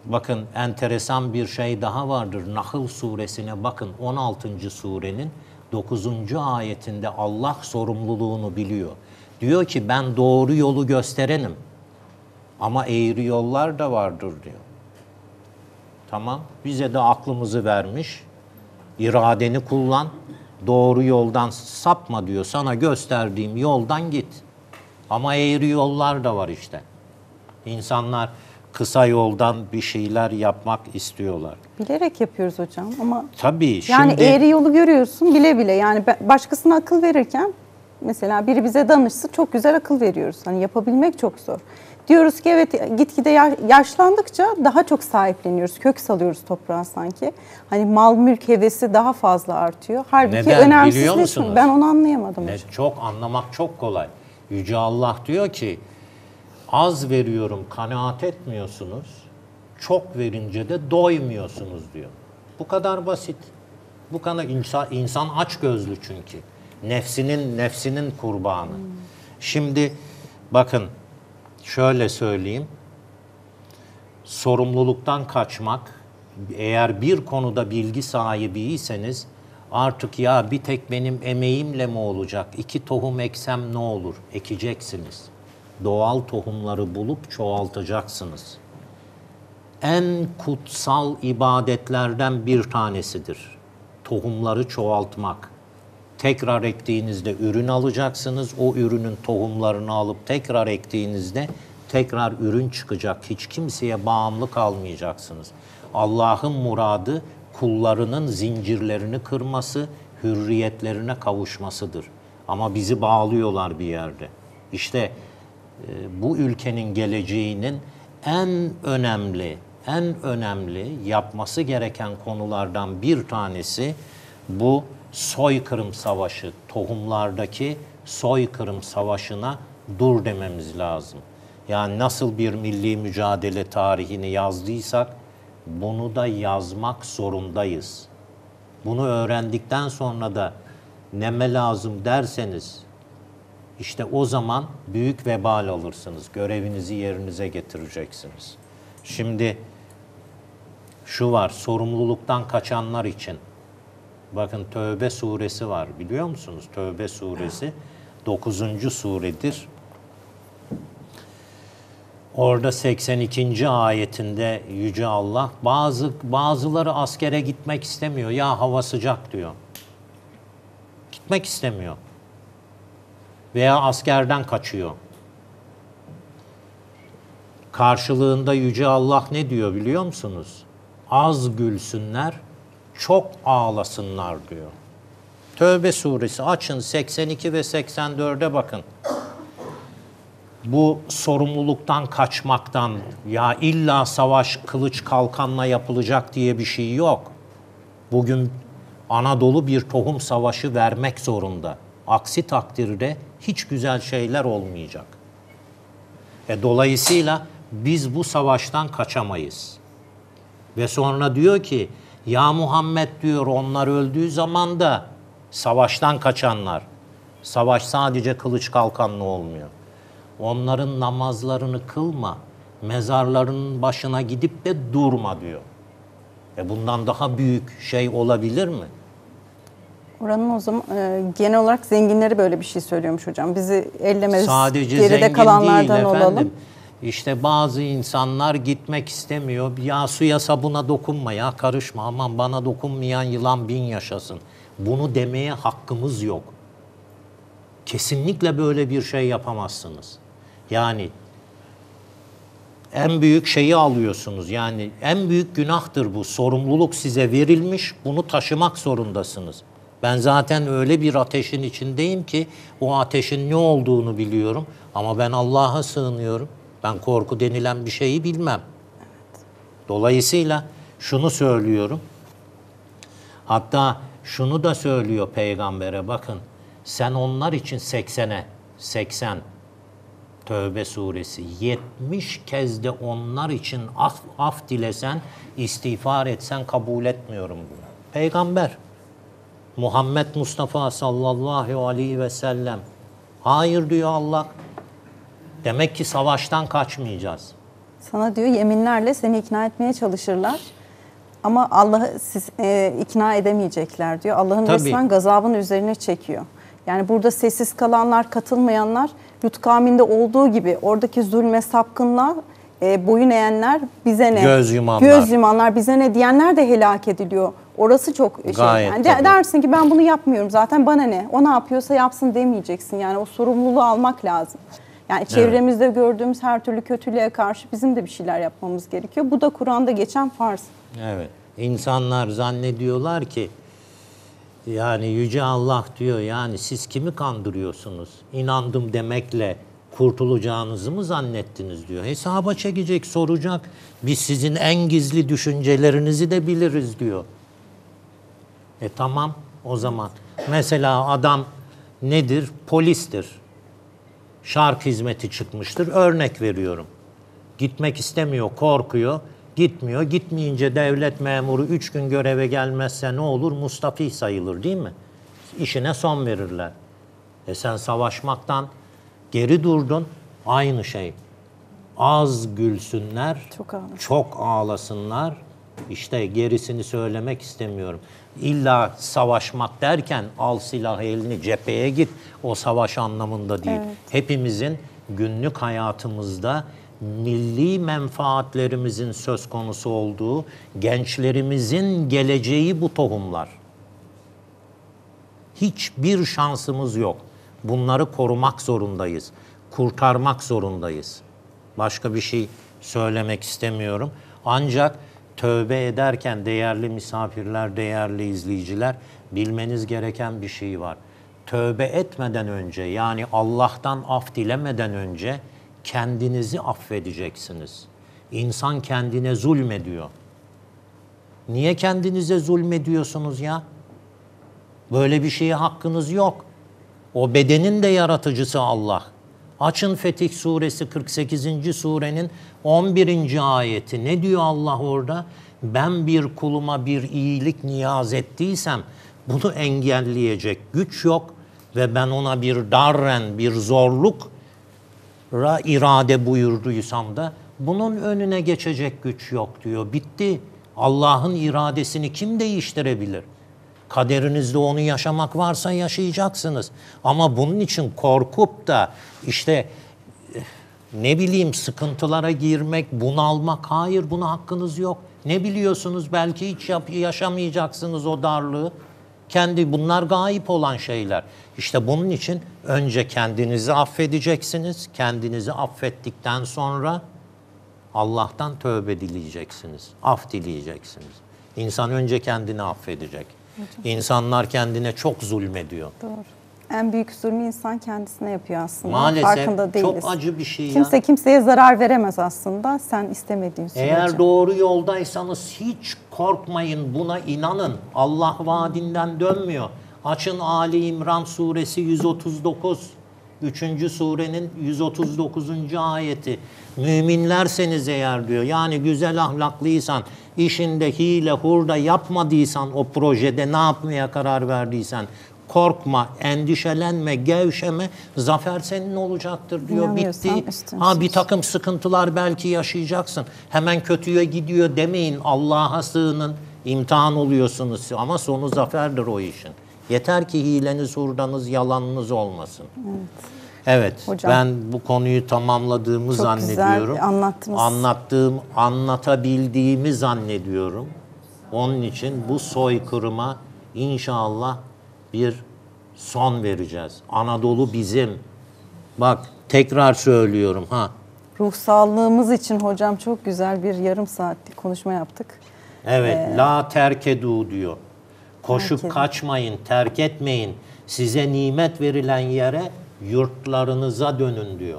Bakın enteresan bir şey daha vardır. Nahl suresine bakın, 16. surenin 9. ayetinde Allah sorumluluğunu biliyor. Diyor ki ben doğru yolu gösterenim ama eğri yollar da vardır diyor. Tamam, bize de aklımızı vermiş. İradeni kullan, doğru yoldan sapma diyor. Sana gösterdiğim yoldan git. Ama eğri yollar da var işte. İnsanlar kısa yoldan bir şeyler yapmak istiyorlar. Bilerek yapıyoruz hocam ama Tabii yani şimdi eğri yolu görüyorsun bile bile. Yani başkasına akıl verirken mesela biri bize danışsa çok güzel akıl veriyoruz. Hani yapabilmek çok zor. Diyoruz ki evet, gitgide yaşlandıkça daha çok sahipleniyoruz. Kök salıyoruz toprağa sanki. Hani mal mülk hevesi daha fazla artıyor. Halbuki Neden, önemsiz biliyor değil. musunuz? Ben onu anlayamadım hocam. çok anlamak çok kolay. Yüce Allah diyor ki az veriyorum, kanaat etmiyorsunuz. Çok verince de doymuyorsunuz diyor. Bu kadar basit. Bu kadar insan açgözlü çünkü. Nefsinin kurbanı. Şimdi bakın şöyle söyleyeyim. Sorumluluktan kaçmak, eğer bir konuda bilgi sahibiyseniz artık ya bir tek benim emeğimle mi olacak? 2 tohum eksem ne olur? Ekeceksiniz. Doğal tohumları bulup çoğaltacaksınız. En kutsal ibadetlerden bir tanesidir. Tohumları çoğaltmak. Tekrar ektiğinizde ürün alacaksınız. O ürünün tohumlarını alıp tekrar ektiğinizde tekrar ürün çıkacak. Hiç kimseye bağımlı kalmayacaksınız. Allah'ın muradı kullarının zincirlerini kırması, hürriyetlerine kavuşmasıdır. Ama bizi bağlıyorlar bir yerde. İşte bu ülkenin geleceğinin en önemli yapması gereken konulardan bir tanesi bu soykırım savaşı, tohumlardaki soykırım savaşına dur dememiz lazım. Yani nasıl bir milli mücadele tarihini yazdıysak bunu da yazmak zorundayız. Bunu öğrendikten sonra da neme lazım derseniz işte o zaman büyük vebal alırsınız. Görevinizi yerinize getireceksiniz. Şimdi şu var, sorumluluktan kaçanlar için. Bakın Tövbe suresi var, biliyor musunuz? Tövbe suresi 9. suredir. Orada 82. ayetinde Yüce Allah bazıları askere gitmek istemiyor. Ya hava sıcak diyor. Gitmek istemiyor. Veya askerden kaçıyor. Karşılığında Yüce Allah ne diyor biliyor musunuz? Az gülsünler, çok ağlasınlar diyor. Tövbe suresi açın, 82 ve 84'e bakın. Bu sorumluluktan kaçmaktan, ya illa savaş kılıç kalkanla yapılacak diye bir şey yok. Bugün Anadolu bir tohum savaşı vermek zorunda. Aksi takdirde hiç güzel şeyler olmayacak. Dolayısıyla biz bu savaştan kaçamayız. Ve sonra diyor ki, ya Muhammed diyor, onlar öldüğü zaman da savaştan kaçanlar. Savaş sadece kılıç kalkanla olmuyor. Onların namazlarını kılma, mezarlarının başına gidip de durma diyor. Bundan daha büyük şey olabilir mi? Oranın o zaman genel olarak zenginleri böyle bir şey söylüyormuş hocam. Bizi ellemez, sadece geride zengin kalanlardan değil olalım. efendim. İşte bazı insanlar gitmek istemiyor. Ya suya sabuna dokunma ya, karışma, aman bana dokunmayan yılan 1000 yaşasın. Bunu demeye hakkımız yok. Kesinlikle böyle bir şey yapamazsınız. Yani en büyük şeyi alıyorsunuz. Yani en büyük günahtır bu. Sorumluluk size verilmiş, bunu taşımak zorundasınız. Ben zaten öyle bir ateşin içindeyim ki o ateşin ne olduğunu biliyorum. Ama ben Allah'a sığınıyorum. Ben korku denilen bir şeyi bilmem. Dolayısıyla şunu söylüyorum. Hatta şunu da söylüyor peygambere, bakın. Sen onlar için 80 Tövbe suresi 70 kez de onlar için af dilesen, istiğfar etsen kabul etmiyorum bunu. Peygamber Muhammed Mustafa sallallahu aleyhi ve sellem hayır diyor Allah. Demek ki savaştan kaçmayacağız. Sana diyor yeminlerle seni ikna etmeye çalışırlar. Ama Allah'ı siz ikna edemeyecekler diyor. Allah'ın Tabii. resmen gazabını üzerine çekiyor. Yani burada sessiz kalanlar, katılmayanlar, Lut kavminde olduğu gibi oradaki zulme, sapkınlığa boyun eğenler, bize ne? Göz yumanlar. Göz yumanlar, bize ne diyenler de helak ediliyor. Orası çok şey. Gayet Yani tabii. dersin ki ben bunu yapmıyorum zaten, bana ne? O ne yapıyorsa yapsın demeyeceksin. Yani o sorumluluğu almak lazım. Yani çevremizde gördüğümüz her türlü kötülüğe karşı bizim de bir şeyler yapmamız gerekiyor. Bu da Kur'an'da geçen farz. Evet. İnsanlar zannediyorlar ki yani Yüce Allah diyor yani siz kimi kandırıyorsunuz? İnandım demekle kurtulacağınızı mı zannettiniz diyor. Hesaba çekecek, soracak. Biz sizin en gizli düşüncelerinizi de biliriz diyor. Tamam o zaman. Mesela adam nedir? Polistir. Şark hizmeti çıkmıştır. Örnek veriyorum. Gitmek istemiyor, korkuyor. Gitmiyor. Gitmeyince devlet memuru 3 gün göreve gelmezse ne olur? Mustafi sayılır değil mi? İşine son verirler. Sen savaşmaktan geri durdun. Aynı şey. Az gülsünler, çok ağlasınlar. İşte gerisini söylemek istemiyorum. İlla savaşmak derken al silahı elini cepheye git. O savaş anlamında değil. Evet. Hepimizin günlük hayatımızda milli menfaatlerimizin söz konusu olduğu, gençlerimizin geleceği bu tohumlar. Hiçbir şansımız yok. Bunları korumak zorundayız. Kurtarmak zorundayız. Başka bir şey söylemek istemiyorum. Ancak tövbe ederken değerli misafirler, değerli izleyiciler, bilmeniz gereken bir şey var. Tövbe etmeden önce, yani Allah'tan af dilemeden önce kendinizi affedeceksiniz. İnsan kendine zulmediyor. Niye kendinize zulmediyorsunuz ya? Böyle bir şeye hakkınız yok. O bedenin de yaratıcısı Allah. Açın Fetih Suresi 48. surenin 11. ayeti. Ne diyor Allah orada? Ben bir kuluma bir iyilik niyaz ettiysem bunu engelleyecek güç yok ve ben ona bir darren, bir zorluk irade buyurduysam da bunun önüne geçecek güç yok diyor. Bitti. Allah'ın iradesini kim değiştirebilir? Kaderinizde onu yaşamak varsa yaşayacaksınız. Ama bunun için korkup da işte ne bileyim sıkıntılara girmek, bunalmak, hayır buna hakkınız yok. Ne biliyorsunuz, belki hiç yaşamayacaksınız o darlığı. Bunlar gayip olan şeyler. İşte bunun için önce kendinizi affedeceksiniz. Kendinizi affettikten sonra Allah'tan tövbe dileyeceksiniz. Af dileyeceksiniz. İnsan önce kendini affedecek. İnsanlar kendine çok zulmediyor. Doğru. En büyük zulmü insan kendisine yapıyor aslında. Maalesef farkında değiliz. çok acı bir şey Kimse kimseye zarar veremez aslında. Sen istemediğin sürece. Eğer doğru yoldaysanız hiç korkmayın, buna inanın. Allah vaadinden dönmüyor. Açın Ali İmran suresi 139. 3. surenin 139. ayeti. Müminlerseniz eğer diyor, yani güzel ahlaklıysan, işinde hile hurda yapmadıysan, o projede ne yapmaya karar verdiysen, korkma, endişelenme, gevşeme, zafer senin olacaktır diyor. Bitti. Bir takım sıkıntılar belki yaşayacaksın. Hemen kötüye gidiyor demeyin, Allah'a sığının, imtihan oluyorsunuz ama sonu zaferdir o işin. Yeter ki hileniz, hurdanız, yalanınız olmasın. Evet, Hocam, ben bu konuyu tamamladığımı çok zannediyorum. Güzel anlattınız. Anlatabildiğimi zannediyorum. Onun için bu soykırıma inşallah bir son vereceğiz. Anadolu bizim. Bak tekrar söylüyorum Ruh sağlığımız için hocam çok güzel bir yarım saatlik konuşma yaptık. Evet, la terkedu diyor. Koşup kaçmayın, terk etmeyin. Size nimet verilen yere, yurtlarınıza dönün diyor.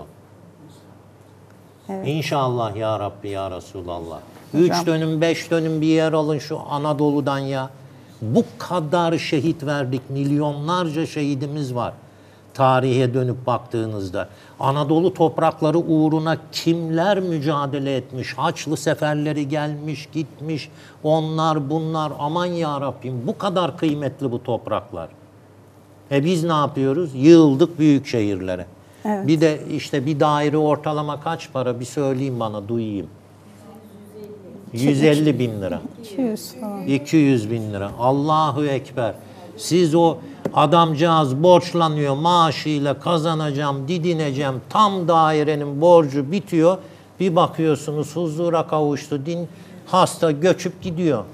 Evet. İnşallah ya Rabbi ya Resulallah. Hocam. 3 dönüm 5 dönüm bir yer alın şu Anadolu'dan ya. Bu kadar şehit verdik, milyonlarca şehidimiz var. Tarihe dönüp baktığınızda Anadolu toprakları uğruna kimler mücadele etmiş, Haçlı seferleri gelmiş, gitmiş, onlar bunlar, aman ya Rabbim bu kadar kıymetli bu topraklar. Biz ne yapıyoruz? Yığıldık büyük şehirlere. Evet. Bir de işte bir daire ortalama kaç para bir söyleyeyim bana duyayım. 150 bin lira. 200 falan. 200 bin lira. Allahu Ekber. Siz o adamcağız borçlanıyor maaşıyla kazanacağım, didineceğim. Tam dairenin borcu bitiyor. Bir bakıyorsunuz huzura kavuştu. Hasta göçüp gidiyor.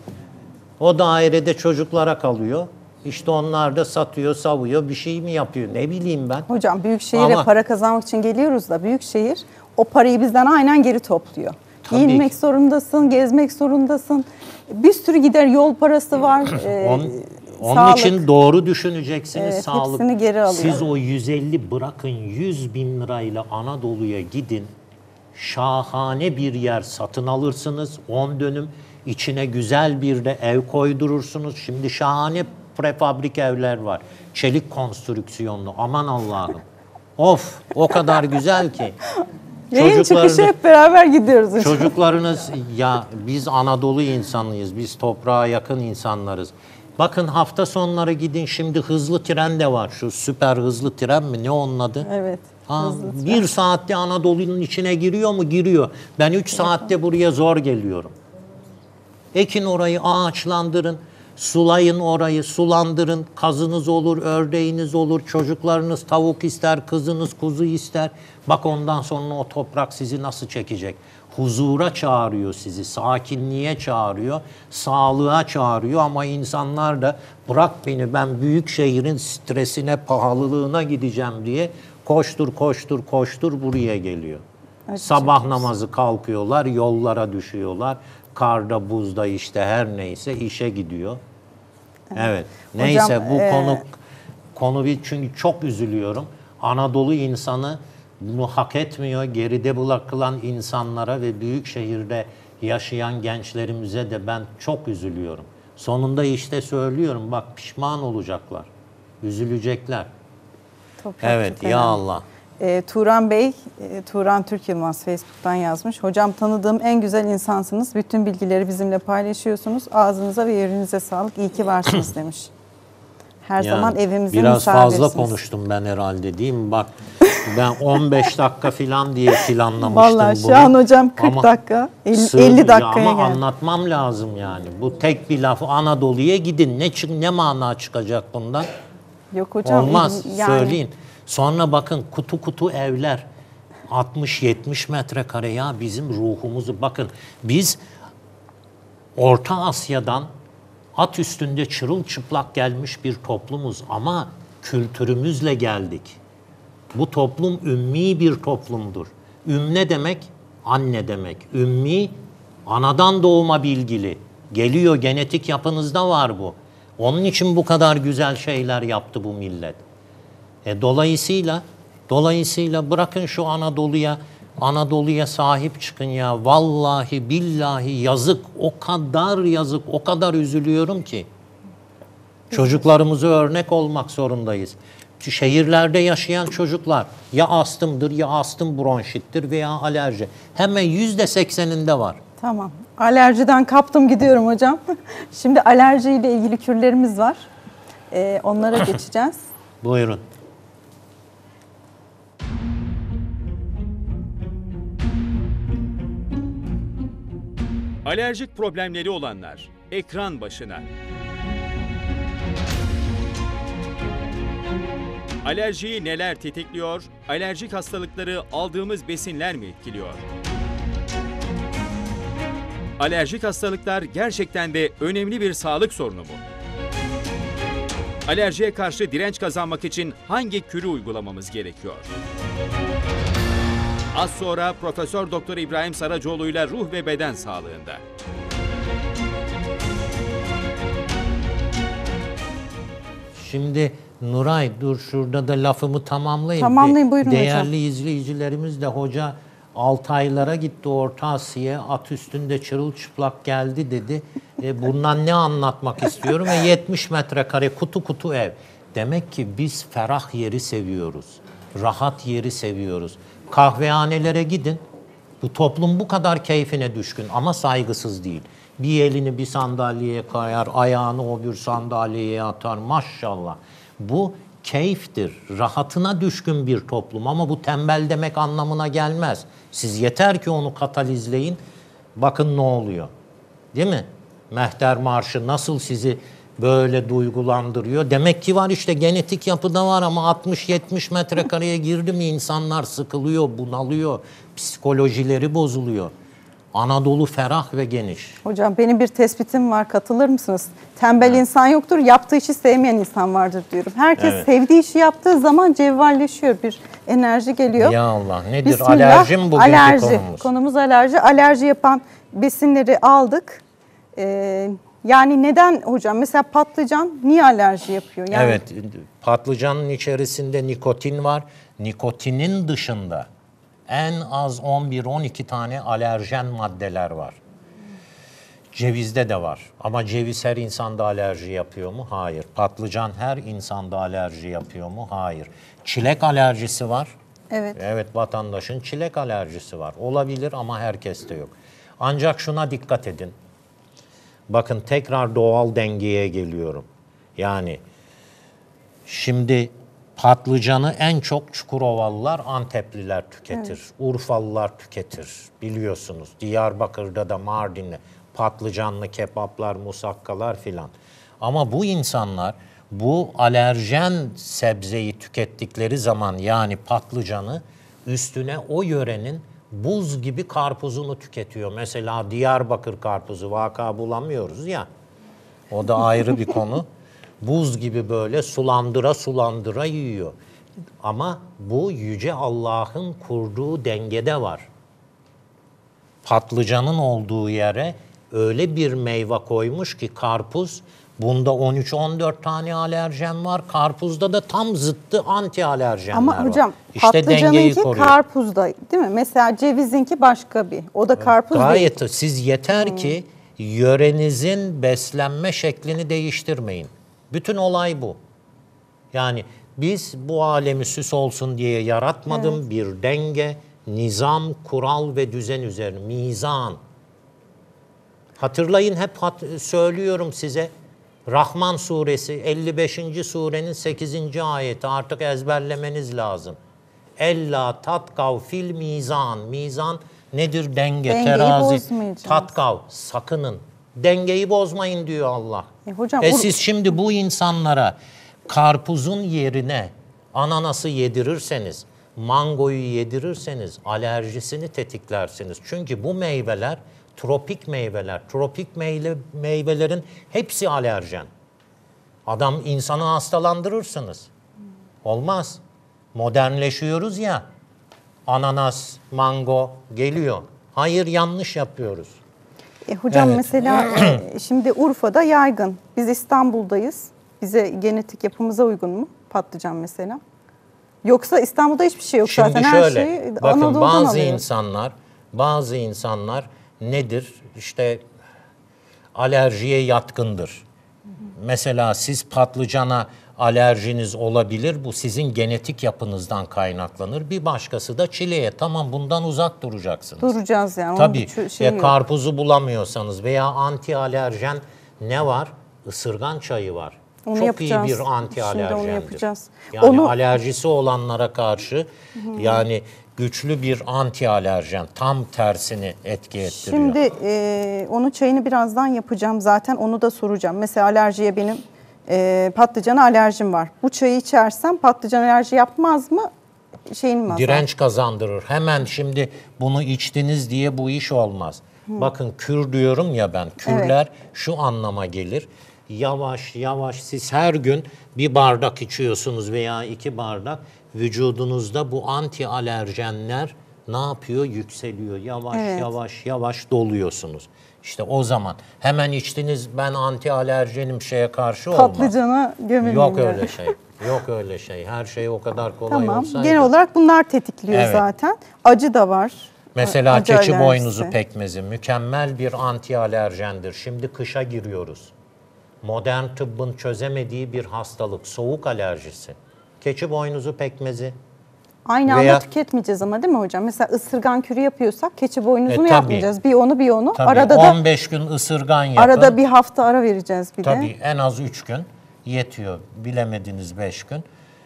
O dairede çocuklara kalıyor. İşte onlar da satıyor, savuyor, bir şey mi yapıyor? Ne bileyim ben. Hocam Büyükşehir'e para kazanmak için geliyoruz da Büyükşehir o parayı bizden aynen geri topluyor. Tabii Giyinmek ki. zorundasın, gezmek zorundasın. Bir sürü gider yol parası var. Onun Sağlık. için doğru düşüneceksiniz, Evet, sağlık. hepsini geri alıyor. Siz o 150 bırakın 100 bin lirayla Anadolu'ya gidin. Şahane bir yer satın alırsınız. 10 dönüm içine güzel bir de ev koydurursunuz. Şimdi şahane prefabrik evler var. Çelik konstrüksiyonlu. Aman Allah'ım. Of o kadar güzel ki. Yayın çıkışı hep beraber gidiyoruz. hocam. Çocuklarınız ya biz Anadolu insanıyız. Biz toprağa yakın insanlarız. Bakın hafta sonları gidin şimdi hızlı tren de var. Şu süper hızlı tren mi ne onun adı? Evet. hızlı tren. Bir saatte Anadolu'nun içine giriyor mu? Giriyor. Ben 3 saatte buraya zor geliyorum. Ekin orayı, ağaçlandırın. Sulayın orayı, sulandırın. Kazınız olur, ördeğiniz olur. Çocuklarınız tavuk ister, kızınız kuzu ister. Bak ondan sonra o toprak sizi nasıl çekecek? Huzura çağırıyor sizi, sakinliğe çağırıyor, sağlığa çağırıyor ama insanlar da bırak beni ben büyük şehrin stresine, pahalılığına gideceğim diye koştur koştur koştur buraya geliyor. Sabah namazı kalkıyorlar, yollara düşüyorlar. Karda, buzda işte her neyse işe gidiyor. Evet. Neyse Hocam, bu konu bir çünkü çok üzülüyorum. Anadolu insanı bunu hak etmiyor. Geride bırakılan insanlara ve büyük şehirde yaşayan gençlerimize de ben çok üzülüyorum. Sonunda işte söylüyorum bak pişman olacaklar. Üzülecekler. Toprak Evet çok ya önemli. Allah. Turan Bey, Turan Türk Yılmaz Facebook'tan yazmış. Hocam tanıdığım en güzel insansınız. Bütün bilgileri bizimle paylaşıyorsunuz. Ağzınıza ve yerinize sağlık. İyi ki varsınız demiş. Her zaman evimizin biraz fazla misafirsiniz. konuştum ben herhalde değil mi? Bak ben 15 dakika falan diye planlamıştım Vallahi bunu. şu an hocam 40 Ama dakika, 50 sığmıyor dakikaya ama geldi. anlatmam lazım yani. Bu tek bir laf Anadolu'ya gidin. Ne mana çıkacak bundan? Yok hocam. Olmaz. yani- Söyleyin. Sonra bakın kutu kutu evler. 60-70 metrekare ya bizim ruhumuzu bakın. Biz Orta Asya'dan at üstünde çırılçıplak gelmiş bir toplumuz ama kültürümüzle geldik. Bu toplum ümmi bir toplumdur. Ne demek? Anne demek. Ümmi, anadan doğma bilgili. Geliyor, genetik yapınızda var bu. Onun için bu kadar güzel şeyler yaptı bu millet. Dolayısıyla bırakın şu Anadolu'ya sahip çıkın ya. Vallahi billahi yazık, o kadar yazık, o kadar üzülüyorum ki. Çocuklarımıza örnek olmak zorundayız. Şehirlerde yaşayan çocuklar ya astımdır ya astım bronşittir veya alerji. Hemen %80'inde var. Tamam. Alerjiden kaptım gidiyorum hocam. Şimdi alerjiyle ilgili kürlerimiz var. Onlara geçeceğiz. Buyurun. Alerjik problemleri olanlar ekran başına. Alerjiyi neler tetikliyor? Alerjik hastalıkları aldığımız besinler mi etkiliyor? Alerjik hastalıklar gerçekten de önemli bir sağlık sorunu mu? Alerjiye karşı direnç kazanmak için hangi kürü uygulamamız gerekiyor? Az sonra Profesör Doktor İbrahim Saracoğlu ile ruh ve beden sağlığında. Şimdi Nuray dur şurada da lafımı tamamlayayım. Tamamlayın, buyurun hocam. Değerli izleyicilerimiz de hoca Altaylara gitti Orta Asya'ya at üstünde çırılçıplak geldi dedi. Bundan ne anlatmak istiyorum? 70 metrekare kutu kutu ev. Demek ki biz ferah yeri seviyoruz. Rahat yeri seviyoruz. Kahvehanelere gidin. Bu toplum bu kadar keyfine düşkün ama saygısız değil. Bir elini bir sandalyeye koyar, ayağını o bir sandalyeye atar maşallah. Bu keyiftir, rahatına düşkün bir toplum ama bu tembel demek anlamına gelmez. Siz yeter ki onu katalizleyin, bakın ne oluyor. Değil mi? Mehter Marşı nasıl sizi böyle duygulandırıyor? Demek ki var işte, genetik yapıda var ama 60-70 metrekareye girdi mi insanlar sıkılıyor, bunalıyor, psikolojileri bozuluyor. Anadolu ferah ve geniş. Hocam benim bir tespitim var, katılır mısınız? Tembel insan yoktur, yaptığı işi sevmeyen insan vardır diyorum. Herkes sevdiği işi yaptığı zaman cevvalleşiyor, bir enerji geliyor. Ya Allah, nedir? Bismillah, Alerji mi bugünkü konumuz? Konumuz alerji. Alerji yapan besinleri aldık. Yani neden hocam? Mesela patlıcan niye alerji yapıyor? Yani... Evet, patlıcanın içerisinde nikotin var. Nikotinin dışında en az 11-12 tane alerjen maddeler var. Cevizde de var. Ama ceviz her insanda alerji yapıyor mu? Hayır. Patlıcan her insanda alerji yapıyor mu? Hayır. Çilek alerjisi var. Evet. Evet, vatandaşın çilek alerjisi var. Olabilir ama herkeste yok. Ancak şuna dikkat edin. Bakın tekrar doğal dengeye geliyorum. Yani şimdi patlıcanı en çok Çukurovalılar, Antepliler tüketir. Evet. Urfalılar tüketir biliyorsunuz. Diyarbakır'da da, Mardin'de patlıcanlı kebaplar, musakkalar filan. Ama bu insanlar bu alerjen sebzeyi tükettikleri zaman, yani patlıcanı, üstüne o yörenin buz gibi karpuzunu tüketiyor. Mesela Diyarbakır karpuzu, vaka bulamıyoruz ya. O da ayrı bir konu. Buz gibi böyle sulandıra sulandıra yiyor. Ama bu Yüce Allah'ın kurduğu dengede var. Patlıcanın olduğu yere öyle bir meyve koymuş ki karpuz, bunda 13-14 tane alerjen var. Karpuzda da tam zıttı anti alerjenler var. Ama hocam İşte patlıcanınki karpuzda değil mi? Mesela cevizinki başka bir. O da karpuz gayet değil. Siz yeter ki yörenizin beslenme şeklini değiştirmeyin. Bütün olay bu. Yani biz bu alemi süs olsun diye yaratmadım. Evet. Bir denge, nizam, kural ve düzen üzerine. Mizan. Hatırlayın, hep söylüyorum size. Rahman suresi 55. surenin 8. ayeti, artık ezberlemeniz lazım. Ella tatkav fil mizan. Mizan nedir? Denge, terazi. Tatkav, sakının. Dengeyi bozmayın diyor Allah. Hocam, siz şimdi bu insanlara karpuzun yerine ananası yedirirseniz, mangoyu yedirirseniz alerjisini tetiklersiniz. Çünkü bu meyveler tropik meyveler. Tropik meyvelerin hepsi alerjen. İnsanı hastalandırırsınız. Olmaz. Modernleşiyoruz ya. Ananas, mango geliyor. Hayır, yanlış yapıyoruz. Hocam mesela şimdi Urfa'da yaygın. Biz İstanbul'dayız. Bize genetik yapımıza uygun mu patlıcan mesela? Yoksa İstanbul'da hiçbir şey yok şimdi zaten. Şöyle, her şeyi bakın, Anadolu'dan alıyoruz. bazı insanlar nedir? İşte alerjiye yatkındır. Mesela siz patlıcana alerjiniz olabilir. Bu sizin genetik yapınızdan kaynaklanır. Bir başkası da çileğe. Tamam, bundan uzak duracaksınız. Duracağız yani. Tabii. Karpuzu bulamıyorsanız veya anti alerjen ne var? Isırgan çayı var. Onu çok yapacağız. iyi bir anti alerjendir. Şimdi onu yapacağız. Yani alerjisi olanlara karşı yani güçlü bir anti alerjen, tam tersini etki ettiriyor. Şimdi onun çayını birazdan yapacağım zaten, onu da soracağım. Mesela alerjiye benim patlıcana alerjim var. Bu çayı içersem patlıcan alerji yapmaz mı? Direnç kazandırır. Hemen şimdi bunu içtiniz diye bu iş olmaz. Bakın, kür diyorum ya ben. Kürler şu anlama gelir. Yavaş yavaş siz her gün bir bardak içiyorsunuz veya 2 bardak. Vücudunuzda bu anti alerjenler ne yapıyor? Yükseliyor. Yavaş yavaş doluyorsunuz. İşte o zaman hemen içtiniz, ben anti alerjenim şeye karşı olmaz. Patlıcana gömülmeyin. Yok öyle şey. Yok öyle şey. Her şey o kadar kolay olsaydı. Genel olarak bunlar tetikliyor zaten. Acı da var. Mesela acı keçi alerjisi. boynuzu pekmezi mükemmel bir anti alerjendir. Şimdi kışa giriyoruz. Modern tıbbın çözemediği bir hastalık, soğuk alerjisi. Keçi boynuzu pekmezi. Aynı anda tüketmeyeceğiz ama, değil mi hocam? Mesela ısırgan kürü yapıyorsak keçi boynuzunu yapmayacağız. Bir onu. Tabii, arada 15 gün ısırgan yapın. Arada bir hafta ara vereceğiz bir de. Tabii, en az 3 gün yetiyor. Bilemediniz 5 gün.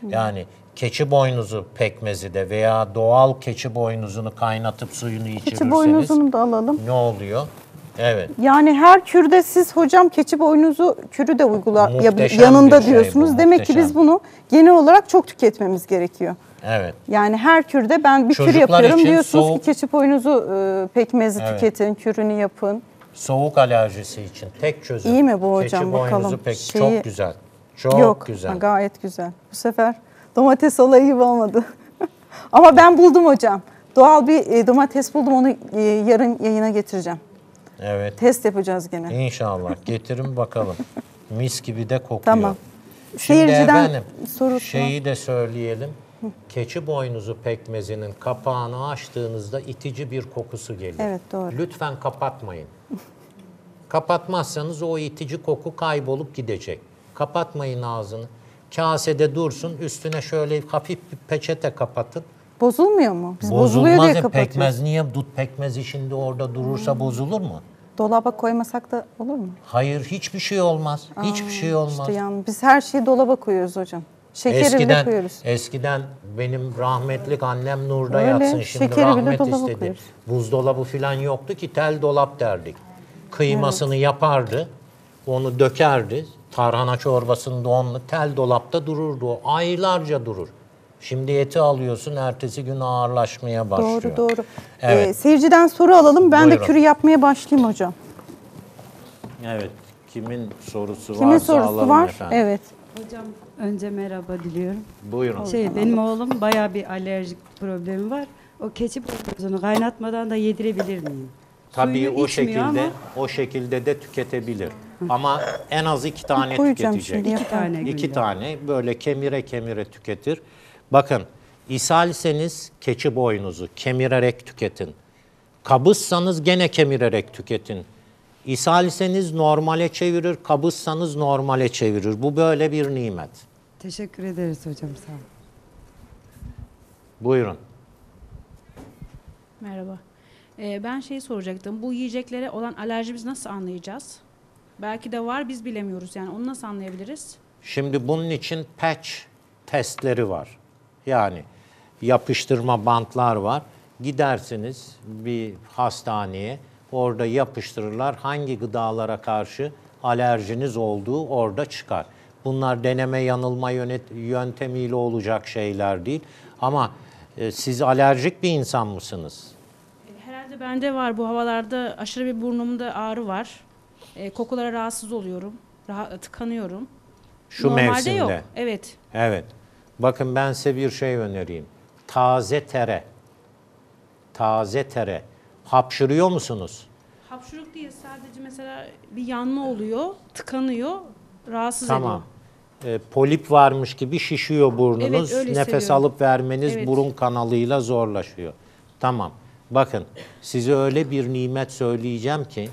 Yani keçi boynuzu pekmezi de veya doğal keçi boynuzunu kaynatıp suyunu içirirseniz Keçi boynuzunu da alalım. ne oluyor? Evet. Yani her kürde siz hocam keçi boynuzu kürü de Muhteşem yanında bir şey diyorsunuz. bu, Demek ki biz muhteşem. bunu genel olarak çok tüketmemiz gerekiyor. Evet. Yani her kürde ben bir kür Çocuklar yapıyorum için diyorsunuz soğuk- ki keçi boynuzu pekmezi Evet. tüketin, kürünü yapın. Soğuk alerjisi için tek çözüm. İyi mi bu hocam? Keçi boynuzu Bakalım. çok güzel. Çok Yok, güzel. gayet güzel. Bu sefer domates olayı gibi olmadı. Ama ben buldum hocam. Doğal bir domates buldum, onu yarın yayına getireceğim. Evet. Test yapacağız gene. İnşallah. Getirin bakalım. Mis gibi de kokuyor. Tamam. Şimdi Seyirciden efendim sorusu var. şeyi de söyleyelim. Keçi boynuzu pekmezinin kapağını açtığınızda itici bir kokusu geliyor. Evet, doğru. Lütfen kapatmayın. Kapatmazsanız o itici koku kaybolup gidecek. Kapatmayın ağzını. Kasede dursun. Üstüne şöyle hafif bir peçete kapatın. Bozulmuyor mu? Biz bozuluyor Bozulmaz diye ya, kapatıyoruz. pekmez niye? Dut pekmezi şimdi orada durursa bozulur mu? Dolaba koymasak da olur mu? Hayır, hiçbir şey olmaz. Hiçbir şey olmaz. İşte yani biz her şeyi dolaba koyuyoruz hocam. Şekeri bile koyuyoruz. Eskiden benim rahmetlik annem nurda Öyle, yatsın, şimdi şekeri bile rahmet dolaba istedi. koyuyoruz. Buzdolabı falan yoktu ki, tel dolap derdik. Kıymasını yapardı, onu dökerdi. Tarhana çorbasında onunla tel dolapta dururdu o. Aylarca durur. Şimdi eti alıyorsun, ertesi gün ağırlaşmaya başlıyor. Doğru doğru. Evet. Seyirciden soru alalım. Ben Buyurun. de kürü yapmaya başlayayım hocam. Evet. Kimin sorusu Kimin varsa sorusu alalım var? efendim. Evet. Hocam önce merhaba diliyorum. Buyurun. Benim oğlum bayağı bir alerjik problemi var. O keçi boynuzunu kaynatmadan da yedirebilir miyim? Tabii Suyunu o içmiyor şekilde ama o şekilde de tüketebilir. Ama en az 2 tane Koyacağım tüketecek. şimdi. iki tane günde. 2 tane böyle kemire kemire tüketir. Bakın, ishalseniz keçi boynuzu kemirerek tüketin. Kabızsanız gene kemirerek tüketin. İshalseniz normale çevirir, kabızsanız normale çevirir. Bu böyle bir nimet. Teşekkür ederiz hocam, sağ olun. Buyurun. Merhaba. Ben şeyi soracaktım. Bu yiyeceklere olan alerjimizi nasıl anlayacağız? Belki de var, biz bilemiyoruz. Yani onu nasıl anlayabiliriz? Şimdi bunun için patch testleri var. Yani yapıştırma bantlar var. Gidersiniz bir hastaneye, orada yapıştırırlar. Hangi gıdalara karşı alerjiniz olduğu orada çıkar. Bunlar deneme yanılma yöntemiyle olacak şeyler değil. Ama siz alerjik bir insan mısınız? Herhalde bende var. Bu havalarda aşırı bir burnumda ağrı var. Kokulara rahatsız oluyorum. Tıkanıyorum. Şu Normalde mevsimde. yok. Evet. Evet. Bakın ben size bir şey önereyim. Taze tere. Taze tere. Hapşırıyor musunuz? Hapşuruk değil. Sadece mesela bir yanma oluyor. Tıkanıyor. Rahatsız Tamam. ediyor. Polip varmış gibi şişiyor burnunuz. Evet, öyle Nefes hissediyorum. alıp vermeniz Evet. burun kanalıyla zorlaşıyor. Tamam. Bakın, size öyle bir nimet söyleyeceğim ki,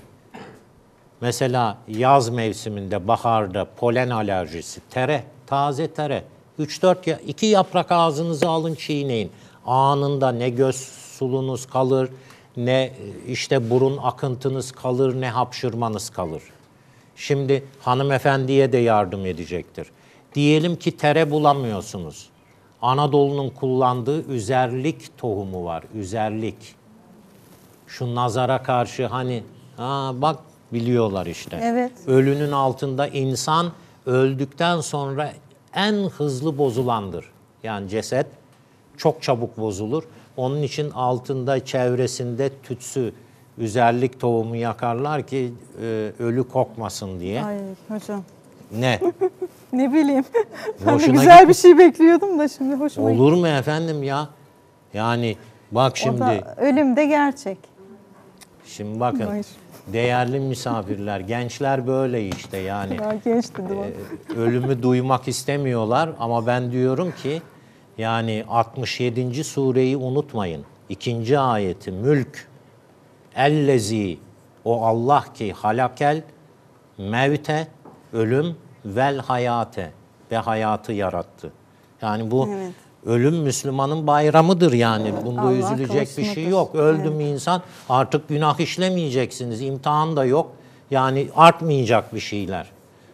mesela yaz mevsiminde, baharda polen alerjisi, tere, taze tere. 2 yaprak ağzınıza alın, çiğneyin. Anında ne göz sulunuz kalır, ne işte burun akıntınız kalır, ne hapşırmanız kalır. Şimdi hanımefendiye de yardım edecektir. Diyelim ki tere bulamıyorsunuz. Anadolu'nun kullandığı üzerlik tohumu var, üzerlik. Şu nazara karşı hani, bak biliyorlar işte. Evet. Ölünün altında insan öldükten sonra en hızlı bozulandır. Yani ceset çok çabuk bozulur. Onun için altında, çevresinde tütsü, üzerlik tohumu yakarlar ki ölü kokmasın diye. Ay hocam. Ne? Ne bileyim. Ben de Hoşuna güzel gitmiş. bir şey bekliyordum da şimdi hoşuma gitti. Olur mu efendim ya? Yani bak O şimdi, da ölüm de gerçek. şimdi bakın. Hayır. Değerli misafirler, gençler böyle işte yani. Daha genç dedi bak. Ölümü duymak istemiyorlar ama ben diyorum ki yani 67. sureyi unutmayın. 2. ayeti Mülk. Ellezi, o Allah ki halakel mevte, ölüm vel hayate, ve hayatı yarattı. Yani bu Evet. ölüm Müslümanın bayramıdır yani. Bunda Allah üzülecek bir şey kavuşmadır. yok. Öldü mü insan, artık günah işlemeyeceksiniz. İmtihan da yok. Yani artmayacak bir şeyler.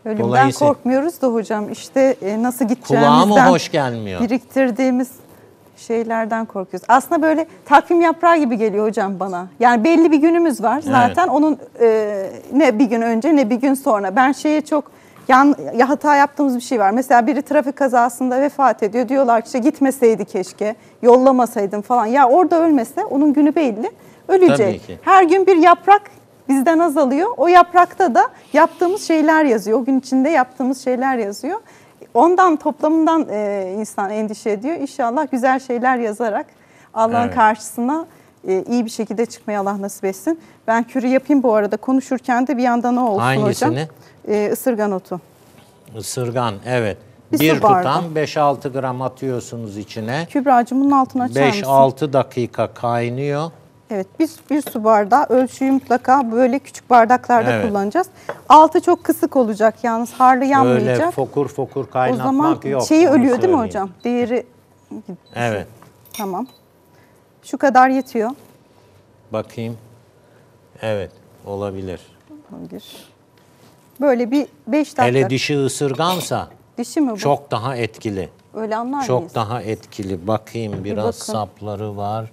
Ölümden Dolayısıyla- korkmuyoruz da hocam işte nasıl Kulağa gideceğimizden mı hoş gelmiyor? biriktirdiğimiz şeylerden korkuyoruz. Aslında böyle takvim yaprağı gibi geliyor hocam bana. Yani belli bir günümüz var zaten. Onun ne bir gün önce ne bir gün sonra. Ben çok ya hata yaptığımız bir şey var. Mesela biri trafik kazasında vefat ediyor. Diyorlar ki işte gitmeseydi keşke, yollamasaydım falan. Ya orada ölmese onun günü belli. Ölecek. Tabii ki. Her gün bir yaprak bizden azalıyor. O yaprakta da yaptığımız şeyler yazıyor. O gün içinde yaptığımız şeyler yazıyor. Ondan toplamından insan endişe ediyor. İnşallah güzel şeyler yazarak Allah'ın karşısına iyi bir şekilde çıkmayı Allah nasip etsin. Ben kürü yapayım bu arada. Konuşurken de bir yandan o olsun Hangisini? hocam. Isırgan otu. Isırgan, evet. Bir Bir su bardağı. tutam 5-6 gram atıyorsunuz içine. Kübra'cığım bunun altını açar mısın? 5-6 dakika kaynıyor. Evet, bir su bardağı. Ölçüyü mutlaka böyle küçük bardaklarda Evet. kullanacağız. Altı çok kısık olacak yalnız, harlı yanmayacak. Öyle fokur fokur O kaynatmak zaman yok. şeyi onu ölüyor değil mi söyleyeyim. hocam? Değeri Evet. tamam. Şu kadar yetiyor. Bakayım. Evet, olabilir. Böyle bir 5 dakika. Hele dişi ısırgansa Dişi mi bu? çok daha etkili. Öyle anlar mıyız? Çok daha etkili. Bakayım biraz bakın. sapları var.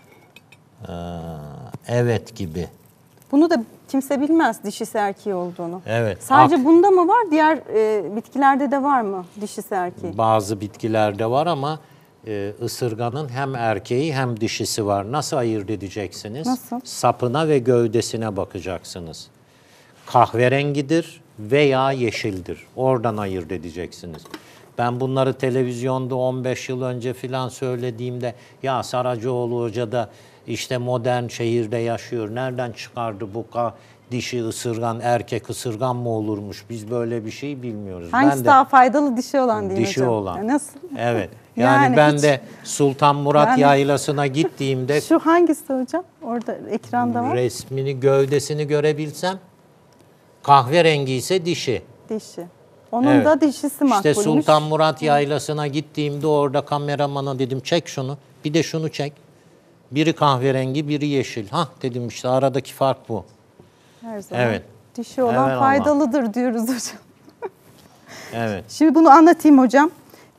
Evet gibi. Bunu da kimse bilmez dişisi erkeği olduğunu. Evet. Sadece bunda mı var? Diğer bitkilerde de var mı dişisi erkeği? Bazı bitkilerde var ama ısırganın hem erkeği hem dişisi var. Nasıl ayırt edeceksiniz? Nasıl? Sapına ve gövdesine bakacaksınız. Kahverengidir veya yeşildir. Oradan ayırt edeceksiniz. Ben bunları televizyonda 15 yıl önce filan söylediğimde ya Saracoğlu Hoca da işte modern şehirde yaşıyor. Nereden çıkardı bu dişi ısırgan, erkek ısırgan mı olurmuş? Biz böyle bir şey bilmiyoruz. Hangisi Ben de, daha faydalı dişi olan değil mi dişi hocam? olan. Ya nasıl? Evet. Yani, Yani ben hiç- de Sultan Murat Yani- Yaylası'na gittiğimde Şu hangisi hocam? Orada ekranda var. resmini, gövdesini görebilsem kahverengi ise dişi. Dişi. Onun Evet. da dişisi makbulmüş. İşte Sultan Murat Yaylası'na gittiğimde orada kameramana dedim çek şunu. Bir de şunu çek. Biri kahverengi, biri yeşil. Hah dedim işte aradaki fark bu. Her zaman. Evet. Dişi olan Evet, faydalıdır diyoruz hocam. Evet. Şimdi bunu anlatayım hocam.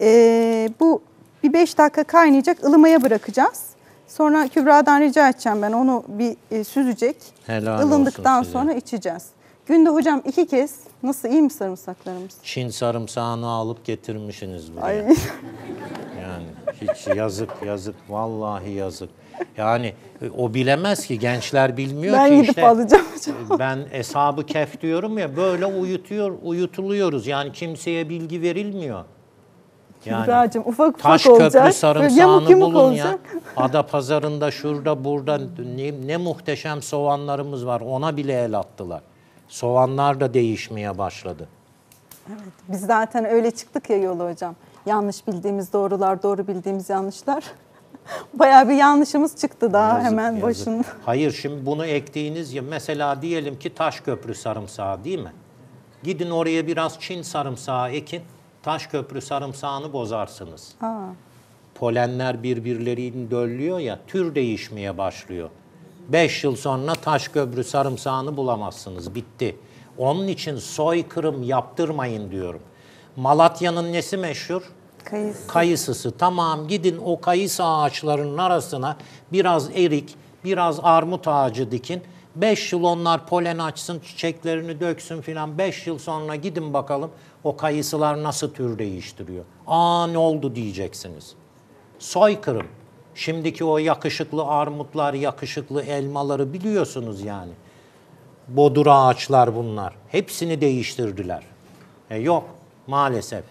Bu bir 5 dakika kaynayacak, ılımaya bırakacağız. Sonra Kübra'dan rica edeceğim ben onu bir süzecek. Helal Ilındıktan olsun size. sonra içeceğiz. Günde hocam 2 kez. Nasıl, iyi mi sarımsaklarımız? Çin sarımsağını alıp getirmişsiniz buraya. Ay. Yani hiç yazık vallahi yazık. Yani o bilemez ki gençler bilmiyor Ben ki gidip işte alacağım hocam. ben Eshab-ı Kehf diyorum ya böyle uyutuluyoruz. Yani kimseye bilgi verilmiyor. Yani Kübra'cığım ufak taş olacak. köprü Böyle sarımsağını yamuk yamuk bulun olacak. ya. Adapazarı'nda şurada burada ne muhteşem soğanlarımız var. Ona bile el attılar. Soğanlar da değişmeye başladı. Biz zaten öyle çıktık ya yola hocam. Yanlış bildiğimiz doğrular, doğru bildiğimiz yanlışlar. Bayağı bir yanlışımız çıktı daha Yazık, hemen yazık. başında. Hayır şimdi bunu ektiğiniz ya mesela diyelim ki Taşköprü sarımsağı değil mi? Gidin oraya biraz Çin sarımsağı ekin. Taşköprü sarımsağını bozarsınız. Polenler birbirlerini döllüyor ya tür değişmeye başlıyor. 5 yıl sonra Taşköprü sarımsağını bulamazsınız. Bitti. Onun için soykırım yaptırmayın diyorum. Malatya'nın nesi meşhur? Kayısı. Kayısısı. Tamam gidin o kayısı ağaçlarının arasına biraz erik, biraz armut ağacı dikin. 5 yıl onlar polen açsın, çiçeklerini döksün filan. 5 yıl sonra gidin bakalım o kayısılar nasıl tür değiştiriyor. Aa ne oldu diyeceksiniz. Soykırım. Şimdiki o yakışıklı armutlar, yakışıklı elmaları biliyorsunuz yani. Bodur ağaçlar bunlar. Hepsini değiştirdiler. Yok maalesef.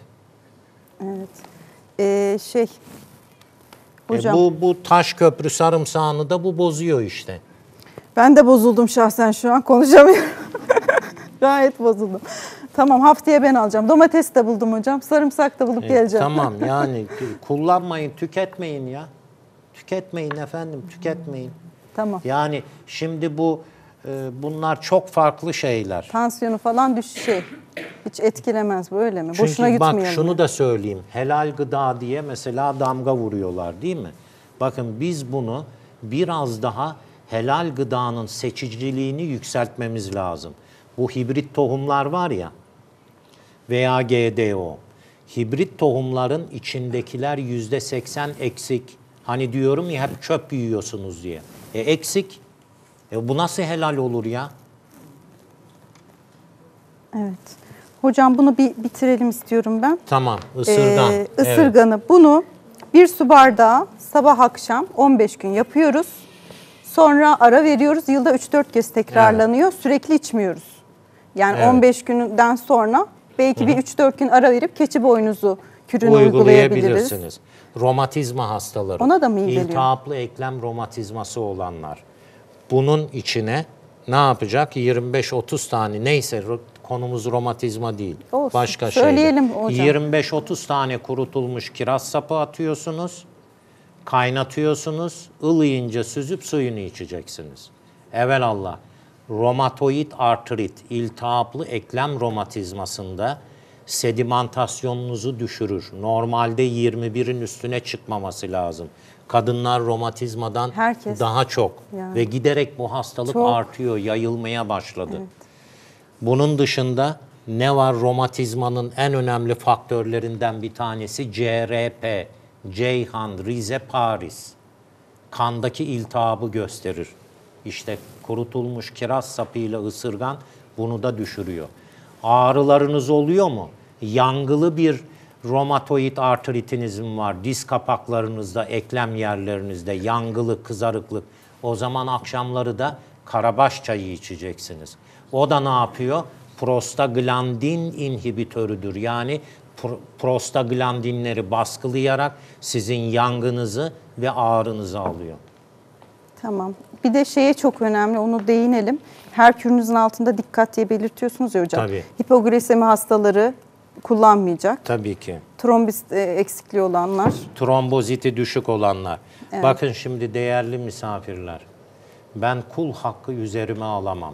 Hocam Bu Taşköprü sarımsağını da bu bozuyor işte. ben de bozuldum şahsen şu an konuşamıyorum. Gayet bozuldum. Tamam haftaya ben alacağım. Domates de buldum hocam. Sarımsak da bulup geleceğim. Tamam yani kullanmayın, tüketmeyin ya. Tüketmeyin efendim, tüketmeyin. Tamam. Yani şimdi bunlar çok farklı şeyler. Tansiyonu falan hiç etkilemez böyle mi? Boşuna Çünkü gitmeyelim. bak şunu da söyleyeyim. Helal gıda diye mesela damga vuruyorlar değil mi? Bakın biz bunu biraz daha helal gıdanın seçiciliğini yükseltmemiz lazım. Bu hibrit tohumlar var ya. veya GDO. Hibrit tohumların içindekiler %80 eksik. Hani diyorum ya hep çöp yiyorsunuz diye. Eksik. Bu nasıl helal olur ya? Evet. Hocam bunu bir bitirelim istiyorum ben. Tamam, ısırgan. Isırganı bunu 1 su bardağı sabah akşam 15 gün yapıyoruz. Sonra ara veriyoruz. Yılda 3-4 kez tekrarlanıyor. Sürekli içmiyoruz. Yani 15 günden sonra belki bir 3-4 gün ara verip keçi boynuzu kürünü uygulayabiliriz. Romatizma hastaları. Ona da mı iyi geliyor? İltihaplı eklem romatizması olanlar. Bunun içine ne yapacak? 25-30 tane, neyse konumuz romatizma değil. Olsun. Başka şey. Söyleyelim hocam. 25-30 tane kurutulmuş kiraz sapı atıyorsunuz. Kaynatıyorsunuz. Ilayınca süzüp suyunu içeceksiniz. Evelallah. Romatoid artrit, iltihaplı eklem romatizmasında sedimentasyonunuzu düşürür. Normalde 21'in üstüne çıkmaması lazım. Kadınlar romatizmadan daha çok ve giderek bu hastalık artıyor, yayılmaya başladı. Evet. Bunun dışında ne var? Romatizmanın en önemli faktörlerinden bir tanesi CRP, Ceyhan, Rize, Paris. Kandaki iltihabı gösterir. İşte kurutulmuş kiraz sapıyla ısırgan bunu da düşürüyor. Ağrılarınız oluyor mu? Yangılı bir romatoid artritiniz mi var? Diz kapaklarınızda, eklem yerlerinizde yangılı, kızarıklık. O zaman akşamları da karabaş çayı içeceksiniz. O da ne yapıyor? Prostaglandin inhibitörüdür. Yani prostaglandinleri baskılayarak sizin yangınızı ve ağrınızı alıyor. Tamam. Bir de şeye çok önemli, onu değinelim. Her kürünüzün altında dikkat diye belirtiyorsunuz ya hocam. Tabii. Hipoglisemi hastaları kullanmayacak. Tabii ki. Trombit eksikliği olanlar. Tromboziti düşük olanlar. Evet. Bakın şimdi değerli misafirler. Ben kul hakkı üzerime alamam.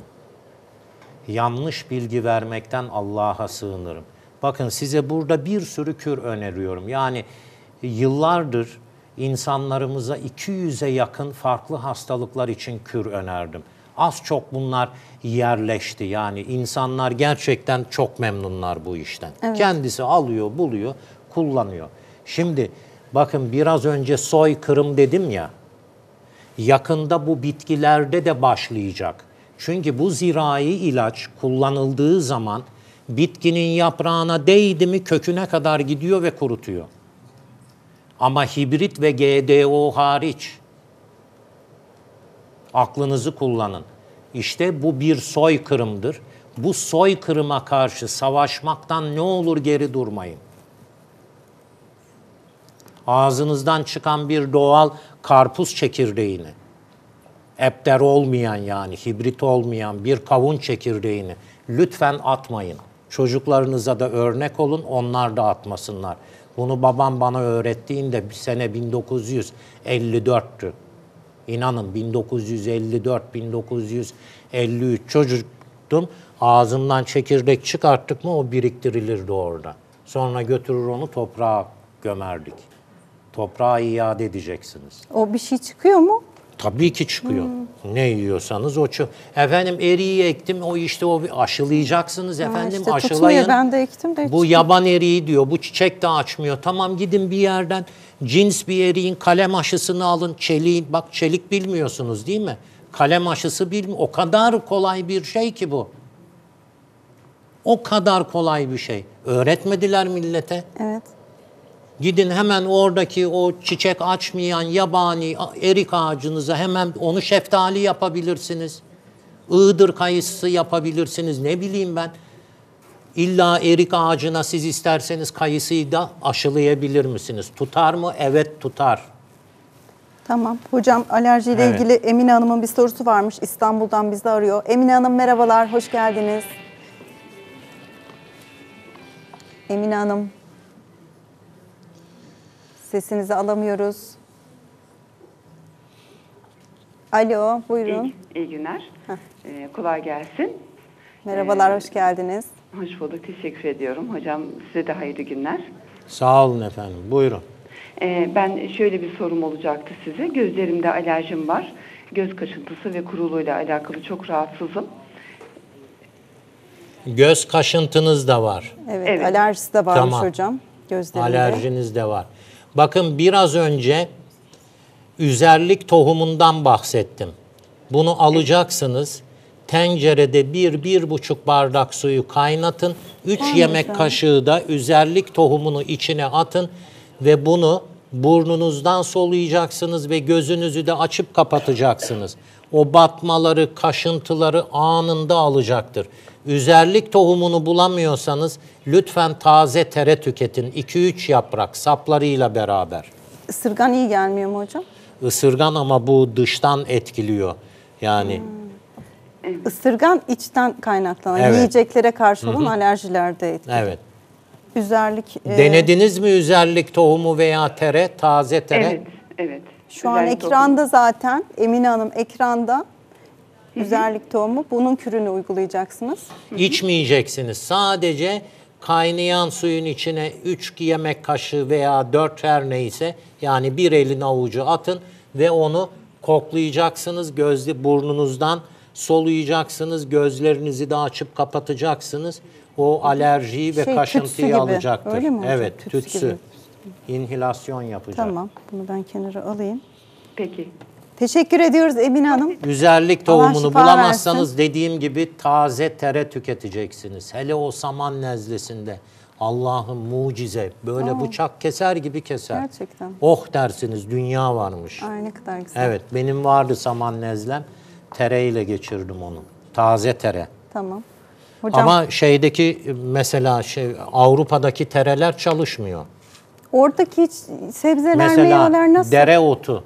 Yanlış bilgi vermekten Allah'a sığınırım. Bakın size burada bir sürü kür öneriyorum. Yani yıllardır insanlarımıza 200'e yakın farklı hastalıklar için kür önerdim. Az çok bunlar yerleşti. Yani insanlar gerçekten çok memnunlar bu işten. Evet. Kendisi alıyor, buluyor, kullanıyor. Şimdi bakın biraz önce soykırım dedim ya. Yakında bu bitkilerde de başlayacak. Çünkü bu zirai ilaç kullanıldığı zaman bitkinin yaprağına değdi mi köküne kadar gidiyor ve kurutuyor. Ama hibrit ve GDO hariç. Aklınızı kullanın. İşte bu bir soykırımdır. Bu soykırıma karşı savaşmaktan ne olur geri durmayın. Ağzınızdan çıkan bir doğal karpuz çekirdeğini, epter olmayan yani hibrit olmayan bir kavun çekirdeğini lütfen atmayın. Çocuklarınıza da örnek olun, onlar da atmasınlar. Bunu babam bana öğrettiğinde sene 1954'tü. İnanın 1954-1953 çocuktum. Ağzından çekirdek çıkarttık mı o biriktirilirdi orada. Sonra götürür onu toprağa gömerdik. Toprağa iade edeceksiniz. O bir şey çıkıyor mu? Tabii ki çıkıyor. Ne yiyorsanız o çıkıyor. Efendim eriği ektim, o işte o aşılayacaksınız efendim, işte aşılayın. Tutmuyor, ben de ektim de. Bu yaban eriği diyor, bu çiçek de açmıyor. Tamam gidin bir yerden cins bir eriğin kalem aşısını alın, çeliğin, bak çelik bilmiyorsunuz değil mi? Kalem aşısı bilmiyor. O kadar kolay bir şey ki bu. O kadar kolay bir şey. Öğretmediler millete. Evet. Gidin hemen oradaki o çiçek açmayan yabani erik ağacınıza hemen onu şeftali yapabilirsiniz. Iğdır kayısı yapabilirsiniz. Ne bileyim ben. İlla erik ağacına siz isterseniz kayısıyı da aşılayabilir misiniz? Tutar mı? Evet tutar. Tamam. Hocam alerjiyle ilgili Emine Hanım'ın bir sorusu varmış. İstanbul'dan bizi arıyor. Emine Hanım merhabalar, hoş geldiniz. Emine Hanım. Sesinizi alamıyoruz. Alo, buyurun. İyi günler. Kolay gelsin. Merhabalar, hoş geldiniz. Hoş bulduk, teşekkür ediyorum. Hocam size de hayırlı günler. Sağ olun efendim, buyurun. Ben şöyle bir sorum olacaktı size. Gözlerimde alerjim var. Göz kaşıntısı ve kuruluğuyla alakalı çok rahatsızım. Göz kaşıntınız da var. Evet, Evet. alerjisi de varmış Tamam. hocam. Gözlerinde. Alerjiniz de var. Bakın biraz önce üzerlik tohumundan bahsettim. Bunu alacaksınız. Tencerede 1-1,5 bardak suyu kaynatın. 3 yemek kaşığı da üzerlik tohumunu içine atın ve bunu burnunuzdan soluyacaksınız ve gözünüzü de açıp kapatacaksınız. O batmaları, kaşıntıları anında alacaktır. Üzerlik tohumunu bulamıyorsanız lütfen taze tere tüketin. 2-3 yaprak saplarıyla beraber. Isırgan iyi gelmiyor mu hocam? Isırgan ama bu dıştan etkiliyor. Yani Isırgan içten kaynaklanan Evet. yiyeceklere karşı olan alerjilerde etkili. evet. Üzerlik Denediniz mi üzerlik tohumu veya tere, taze tere? Evet, evet. şu an Özellikle ekranda zaten Emine Hanım ekranda üzerlik tohumu, bunun kürünü uygulayacaksınız. İçmeyeceksiniz. Sadece kaynayan suyun içine 3 yemek kaşığı veya 4 her neyse yani bir elin avucu atın ve onu koklayacaksınız. Burnunuzdan soluyacaksınız. Gözlerinizi de açıp kapatacaksınız. O alerjiyi ve tütsü kaşıntıyı gibi, alacaktır. öyle mi hocam? Evet, Tütsü tütsü. gibi. İnhilasyon yapacak. Tamam, bunu ben kenara alayım. Peki. Teşekkür ediyoruz Emine Hanım. Üzerlik Allah tohumunu şifa bulamazsanız versin. dediğim gibi taze tere tüketeceksiniz. Hele o saman nezlesinde. Allah'ım mucize. Böyle bıçak keser gibi keser. Gerçekten. Oh dersiniz dünya varmış. Ay ne kadar güzel. Evet benim vardı saman nezlem. Tereyle geçirdim onu. Taze tere. Tamam. Hocam Ama şeydeki mesela Avrupa'daki tereler çalışmıyor. oradaki hiç sebzeler, Mesela meyveler nasıl? dereotu.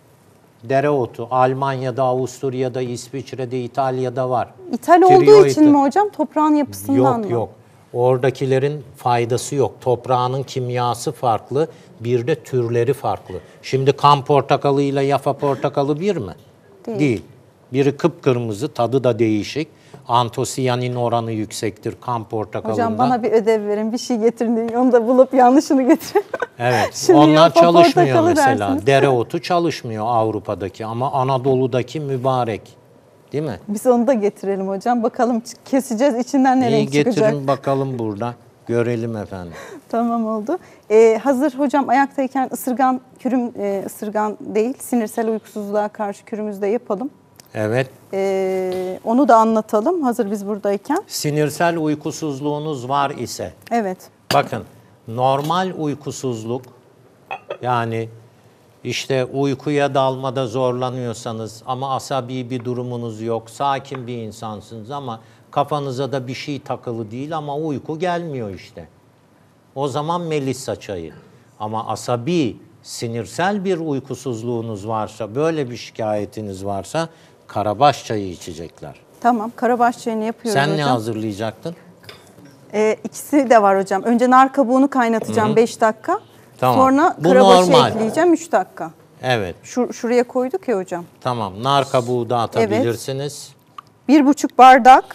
Dereotu Almanya'da, Avusturya'da, İsviçre'de, İtalya'da var. İthal olduğu Tiroidi. için mi hocam? Toprağın yapısından mı? Yok yok. Oradakilerin faydası yok. Toprağının kimyası farklı. Bir de türleri farklı. Şimdi kan portakalı ile yafa portakalı bir mi? Değil. Biri kıpkırmızı, tadı da değişik. Antosiyanin oranı yüksektir kan portakalında. Hocam bana bir ödev verin, bir şey getirin deyin. Onu da bulup yanlışını getirin. Evet. Şimdi Onlar yafa çalışmıyor portakalı mesela. dersiniz. Dereotu çalışmıyor Avrupa'daki ama Anadolu'daki mübarek. Değil mi? Biz onu da getirelim hocam. Bakalım keseceğiz içinden ne İyi renk getirin çıkacak. bakalım burada. Görelim efendim. Tamam oldu. Hazır hocam ayaktayken ısırgan kürüm, ısırgan değil sinirsel uykusuzluğa karşı kürümüzü de yapalım. Evet. Onu da anlatalım hazır biz buradayken. Sinirel uykusuzluğunuz var ise Evet. bakın normal uykusuzluk yani işte uykuya dalmada zorlanıyorsanız ama asabi bir durumunuz yok, sakin bir insansınız ama kafanıza da bir şey takılı değil ama uyku gelmiyor işte. O zaman Melissa çayı. Ama asabi, sinirsel bir uykusuzluğunuz varsa, böyle bir şikayetiniz varsa karabaş çayı içecekler. Tamam karabaş çayını yapıyoruz Sen hocam. ne hazırlayacaktın? İkisi de var hocam. Önce nar kabuğunu kaynatacağım 5 dakika. Tamam. Sonra Bu karabaşı normal. ekleyeceğim 3 dakika. Evet. Şuraya koyduk ya hocam. Tamam. Nar kabuğu da atabilirsiniz. 1,5 bardak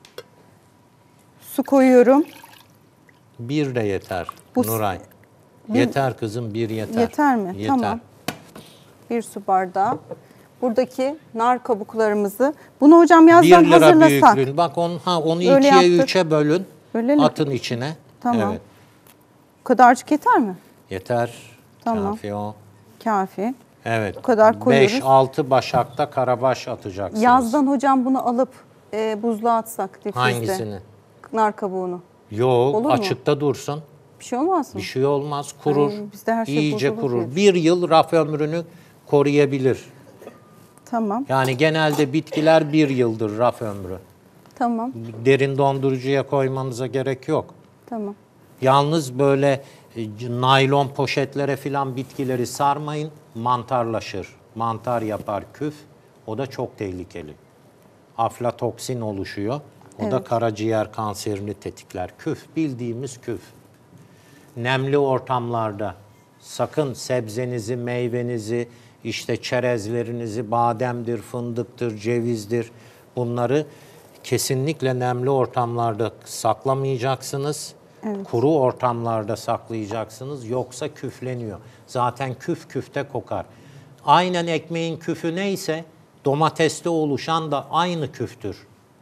su koyuyorum. Bir de yeter. Bu- Nuray. bir- Yeter kızım, bir yeter. Yeter mi? Yeter. Tamam. 1 su bardağı. Buradaki nar kabuklarımızı. Bunu hocam 1 yazdan lira hazırlasak. büyüklüğün. Bak onu Öyle 2'ye yaptık. 3'e bölün. Öyle mi? Atın içine. Tamam. Evet. Bu kadarcık yeter mi? Yeter. Tamam. Kafi o. Kafi. Evet. Bu kadar koyuyoruz. 5-6 başakta karabaş atacaksınız. Yazdan hocam bunu alıp buzluğa atsak difrizde. Hangisini? Nar kabuğunu. Yok, Olur mu? açıkta dursun. Bir şey olmaz mı? Bir şey olmaz, kurur. Ay, bizde her şey İyice bozulur kurur. diye 1 yıl raf ömrünü koruyabilir. Tamam. Yani genelde bitkiler 1 yıldır raf ömrü. Tamam. Derin dondurucuya koymanıza gerek yok. Tamam. Yalnız böyle naylon poşetlere filan bitkileri sarmayın, mantarlaşır. Mantar yapar küf, o da çok tehlikeli. Aflatoksin oluşuyor, o da karaciğer kanserini tetikler. Küf, bildiğimiz küf. Nemli ortamlarda sakın sebzenizi, meyvenizi, işte çerezlerinizi, bademdir, fındıktır, cevizdir, bunları kesinlikle nemli ortamlarda saklamayacaksınız. Kuru ortamlarda saklayacaksınız yoksa küfleniyor. Zaten küf küfte kokar. Aynen ekmeğin küfü neyse domateste oluşan da aynı küftür.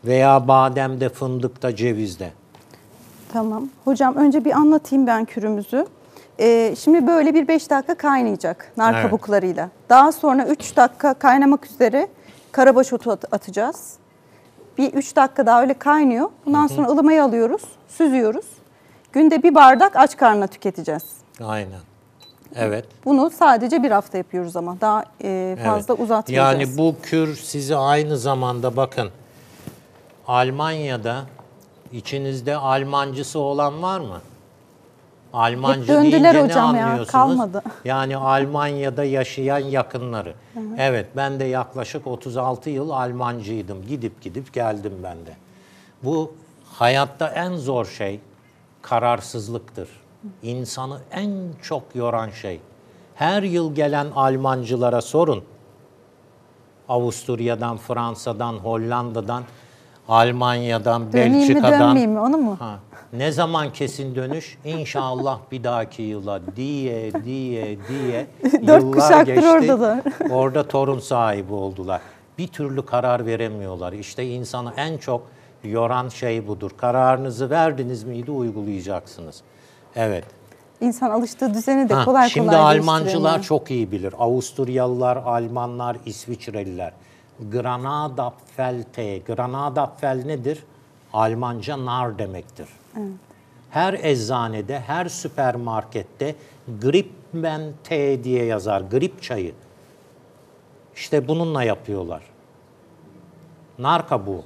Veya bademde, fındıkta, cevizde. Tamam. Hocam önce bir anlatayım ben kürümüzü. Şimdi böyle bir 5 dakika kaynayacak nar Evet. kabuklarıyla. Daha sonra 3 dakika kaynamak üzere karabaş otu atacağız. Bir 3 dakika daha öyle kaynıyor. Bundan sonra ılımayı alıyoruz, süzüyoruz. Günde bir bardak aç karnına tüketeceğiz. Aynen. Evet. Bunu sadece bir hafta yapıyoruz ama daha fazla Evet. uzatmayacağız. Yani bu kür sizi aynı zamanda bakın Almanya'da içinizde Almancısı olan var mı? Almancı döndüler deyince hocam ne ya, anlıyorsunuz? kalmadı. Yani Almanya'da yaşayan yakınları. Evet, ben de yaklaşık 36 yıl Almancıydım. Gidip geldim ben de. Bu hayatta en zor şey kararsızlıktır. İnsanı en çok yoran şey. Her yıl gelen Almancılara sorun. Avusturya'dan, Fransa'dan, Hollanda'dan, Almanya'dan, Döneyim mi Belçika'dan. dönmeyeyim mi onu mu? Ha. Ne zaman kesin dönüş? İnşallah bir dahaki yıla diye Dört yıllar kuşaktır geçti. oradalar. Orada torun sahibi oldular. Bir türlü karar veremiyorlar. İşte insanı en çok yoran şey budur. Kararınızı verdiniz miydi uygulayacaksınız. Evet. İnsan alıştığı düzeni de kolay kolay Şimdi Almancılar değiştiremiyor. çok iyi bilir. Avusturyalılar, Almanlar, İsviçreliler. Granatapfel. Granatapfel nedir? Almanca nar demektir. Evet. Her eczanede, her süpermarkette Gripmen Tee diye yazar. Grip çayı. İşte bununla yapıyorlar. Nar kabuğu.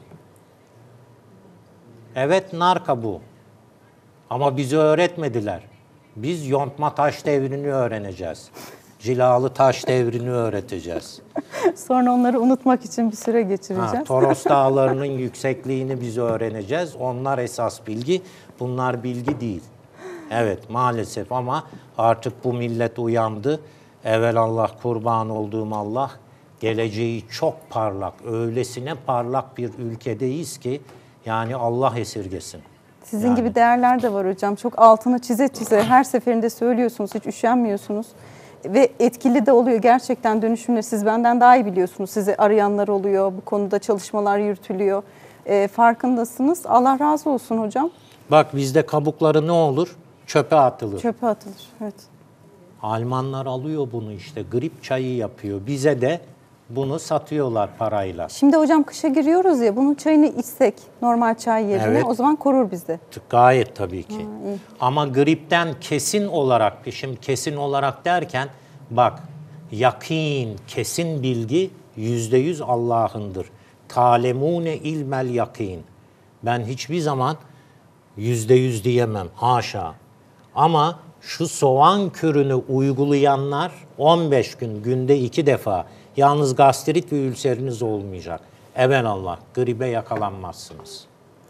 Evet, nar kabuğu. Ama bize öğretmediler. Biz yontma taş devrini öğreneceğiz. Cilalı taş devrini öğreteceğiz. Sonra onları unutmak için bir süre geçireceğiz. Toros dağlarının yüksekliğini biz öğreneceğiz. Onlar esas bilgi, bunlar bilgi değil. Evet, maalesef ama artık bu millet uyandı. Evelallah kurban olduğum Allah, geleceği çok parlak, öylesine parlak bir ülkedeyiz ki yani Allah esirgesin. Sizin gibi değerler de var hocam. Çok altını çize çize her seferinde söylüyorsunuz, hiç üşenmiyorsunuz. Ve etkili de oluyor gerçekten dönüşümler. Siz benden daha iyi biliyorsunuz. Sizi arayanlar oluyor, bu konuda çalışmalar yürütülüyor. Farkındasınız. Allah razı olsun hocam. Bak bizde kabukları ne olur? Çöpe atılır. Çöpe atılır, evet. Almanlar alıyor bunu işte, grip çayı yapıyor. Bize de bunu satıyorlar parayla. Şimdi hocam kışa giriyoruz ya, bunun çayını içsek normal çay yerine Evet. o zaman korur bizi. Gayet tabii ki. Ama gripten kesin olarak, şimdi kesin olarak derken bak yakin, kesin bilgi %100 Allah'ındır. Talemune ilmel yakin. Ben hiçbir zaman %100 diyemem, haşa. Ama şu soğan kürünü uygulayanlar 15 gün, günde 2 defa. Yalnız gastrit ve ülseriniz olmayacak. Evelallah, gribe yakalanmazsınız.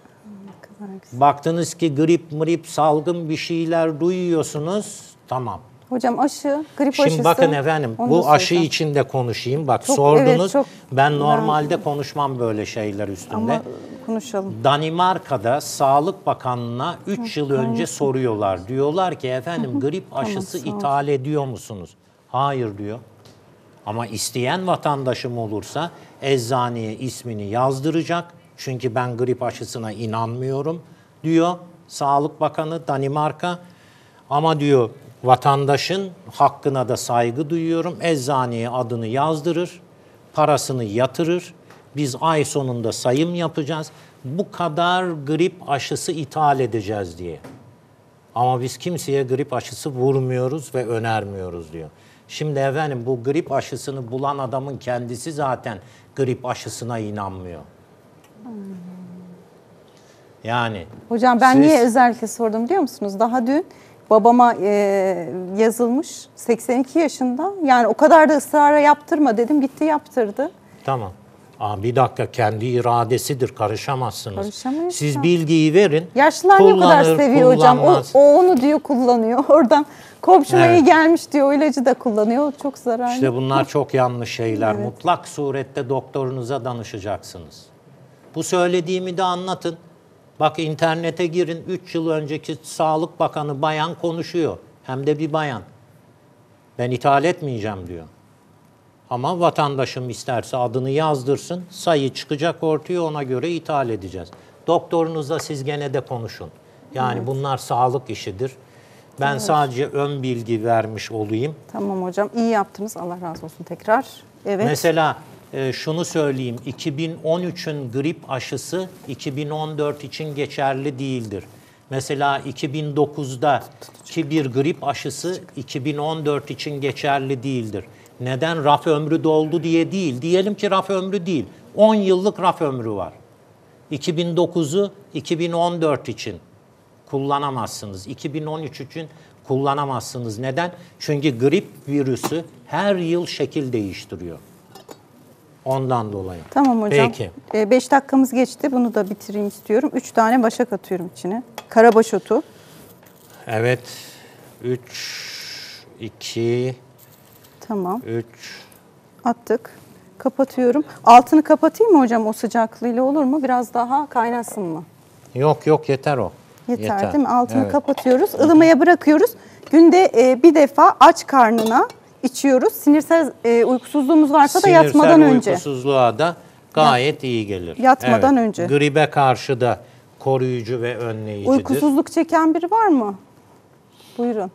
Baktınız ki grip, salgın bir şeyler duyuyorsunuz, tamam. Hocam aşı, grip aşısı. Şimdi bakın efendim, onu bu da aşı söyleyeceğim. için de konuşayım. Bak Çok, sordunuz, evet, çok ben normalde konuşmam böyle şeyler üstünde. Ama konuşalım. Danimarka'da Sağlık Bakanlığı'na 3 yıl önce soruyorlar. Diyorlar ki efendim grip aşısı sağ ol. ithal ediyor musunuz? Hayır diyor. Ama isteyen vatandaşım olursa eczaneye ismini yazdıracak. Çünkü ben grip aşısına inanmıyorum diyor Sağlık Bakanı Danimarka. Ama diyor vatandaşın hakkına da saygı duyuyorum. Eczaneye adını yazdırır, parasını yatırır. Biz ay sonunda sayım yapacağız. Bu kadar grip aşısı ithal edeceğiz diye. Ama biz kimseye grip aşısı vurmuyoruz ve önermiyoruz diyor. Şimdi efendim bu grip aşısını bulan adamın kendisi zaten grip aşısına inanmıyor. Yani Hocam ben siz- niye özellikle sordum biliyor musunuz? Daha dün babama yazılmış 82 yaşında. Yani o kadar da ısrara yaptırma dedim. Gitti yaptırdı. Tamam. Bir dakika, kendi iradesidir, karışamazsınız. Karışamayız Siz da. bilgiyi verin. Yaşlılar niye o kadar kullanır, seviyor hocam? kullanmaz. O onu diyor kullanıyor. Oradan komşuma iyi Evet. gelmiş diyor. O ilacı da kullanıyor. Çok zararlı. İşte bunlar çok yanlış şeyler. Mutlak surette doktorunuza danışacaksınız. Bu söylediğimi de anlatın. Bak internete girin. 3 yıl önceki Sağlık Bakanı bayan konuşuyor. Hem de bir bayan. Ben ithal etmeyeceğim diyor. Ama vatandaşım isterse adını yazdırsın, sayı çıkacak ortaya, ona göre ithal edeceğiz. Doktorunuzla siz gene de konuşun. Yani bunlar sağlık işidir. Ben sadece ön bilgi vermiş olayım. Tamam hocam, iyi yaptınız. Allah razı olsun tekrar. Evet. Mesela şunu söyleyeyim, 2013'ün grip aşısı 2014 için geçerli değildir. Mesela 2009'daki bir grip aşısı 2014 için geçerli değildir. Neden? Raf ömrü doldu diye değil. Diyelim ki raf ömrü değil. 10 yıllık raf ömrü var. 2009'u 2014 için kullanamazsınız. 2013 için kullanamazsınız. Neden? Çünkü grip virüsü her yıl şekil değiştiriyor. Ondan dolayı. Tamam hocam. Peki. 5 dakikamız geçti. Bunu da bitireyim istiyorum. 3 tane başak atıyorum içine. Karabaş otu. Evet. 3, 2, Tamam. 3. Attık. Kapatıyorum. Altını kapatayım mı hocam, o sıcaklığıyla olur mu? Biraz daha kaynasın mı? Yok yeter o. Yeter değil mi? Altını Evet. kapatıyoruz. Ilımaya bırakıyoruz. Günde bir defa aç karnına içiyoruz. Sinirsel uykusuzluğumuz varsa da yatmadan Sinirsel önce. uykusuzluğa da gayet iyi gelir. Yatmadan önce. Gribe karşı da koruyucu ve önleyicidir. Uykusuzluk çeken biri var mı? Buyurun.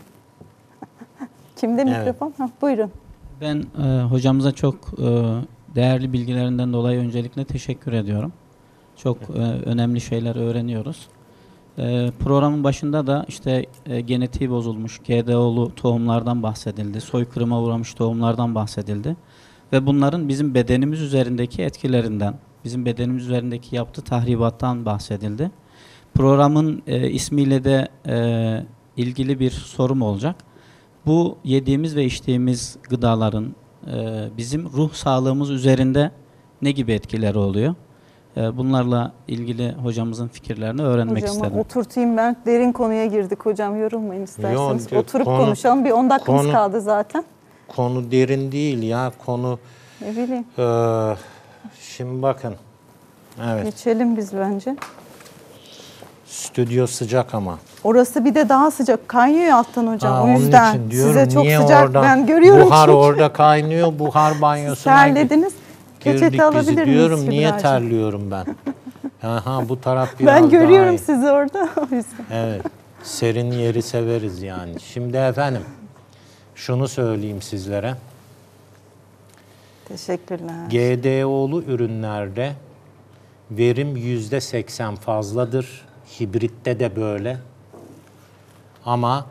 Kimde mikrofon? Ha, buyurun. Ben hocamıza çok değerli bilgilerinden dolayı öncelikle teşekkür ediyorum. Çok önemli şeyler öğreniyoruz. Programın başında da işte genetiği bozulmuş GDO'lu tohumlardan bahsedildi. Soykırıma uğramış tohumlardan bahsedildi. Ve bunların bizim bedenimiz üzerindeki etkilerinden, bizim bedenimiz üzerindeki yaptığı tahribattan bahsedildi. Programın ismiyle de ilgili bir sorum olacak. Bu yediğimiz ve içtiğimiz gıdaların bizim ruh sağlığımız üzerinde ne gibi etkileri oluyor? Bunlarla ilgili hocamızın fikirlerini öğrenmek Hocam istedim. oturtayım ben. Derin konuya girdik hocam. Yorulmayın isterseniz. Yok, Oturup konuşalım. Bir 10 dakikamız konu- kaldı zaten. Konu derin değil ya. Konu Ne bileyim. şimdi bakın. Evet. Geçelim biz bence. Stüdyo sıcak ama. Orası bir de daha sıcak. Kaynıyor alttan hocam. O Onun yüzden için diyorum, size çok niye sıcak. oradan- Ben görüyorum Buhar çünkü. orada kaynıyor. Buhar banyosuna Terlediniz. girdik Peçete bizi. alabilir miyiz Diyorum niye Kübra'cığım? terliyorum ben? Aha bu taraf biraz Ben daha görüyorum iyi. sizi orada. O yüzden. Evet. Serin yeri severiz yani. Şimdi efendim şunu söyleyeyim sizlere. Teşekkürler. GDO'lu ürünlerde verim %80 fazladır. Hibritte de böyle. Ama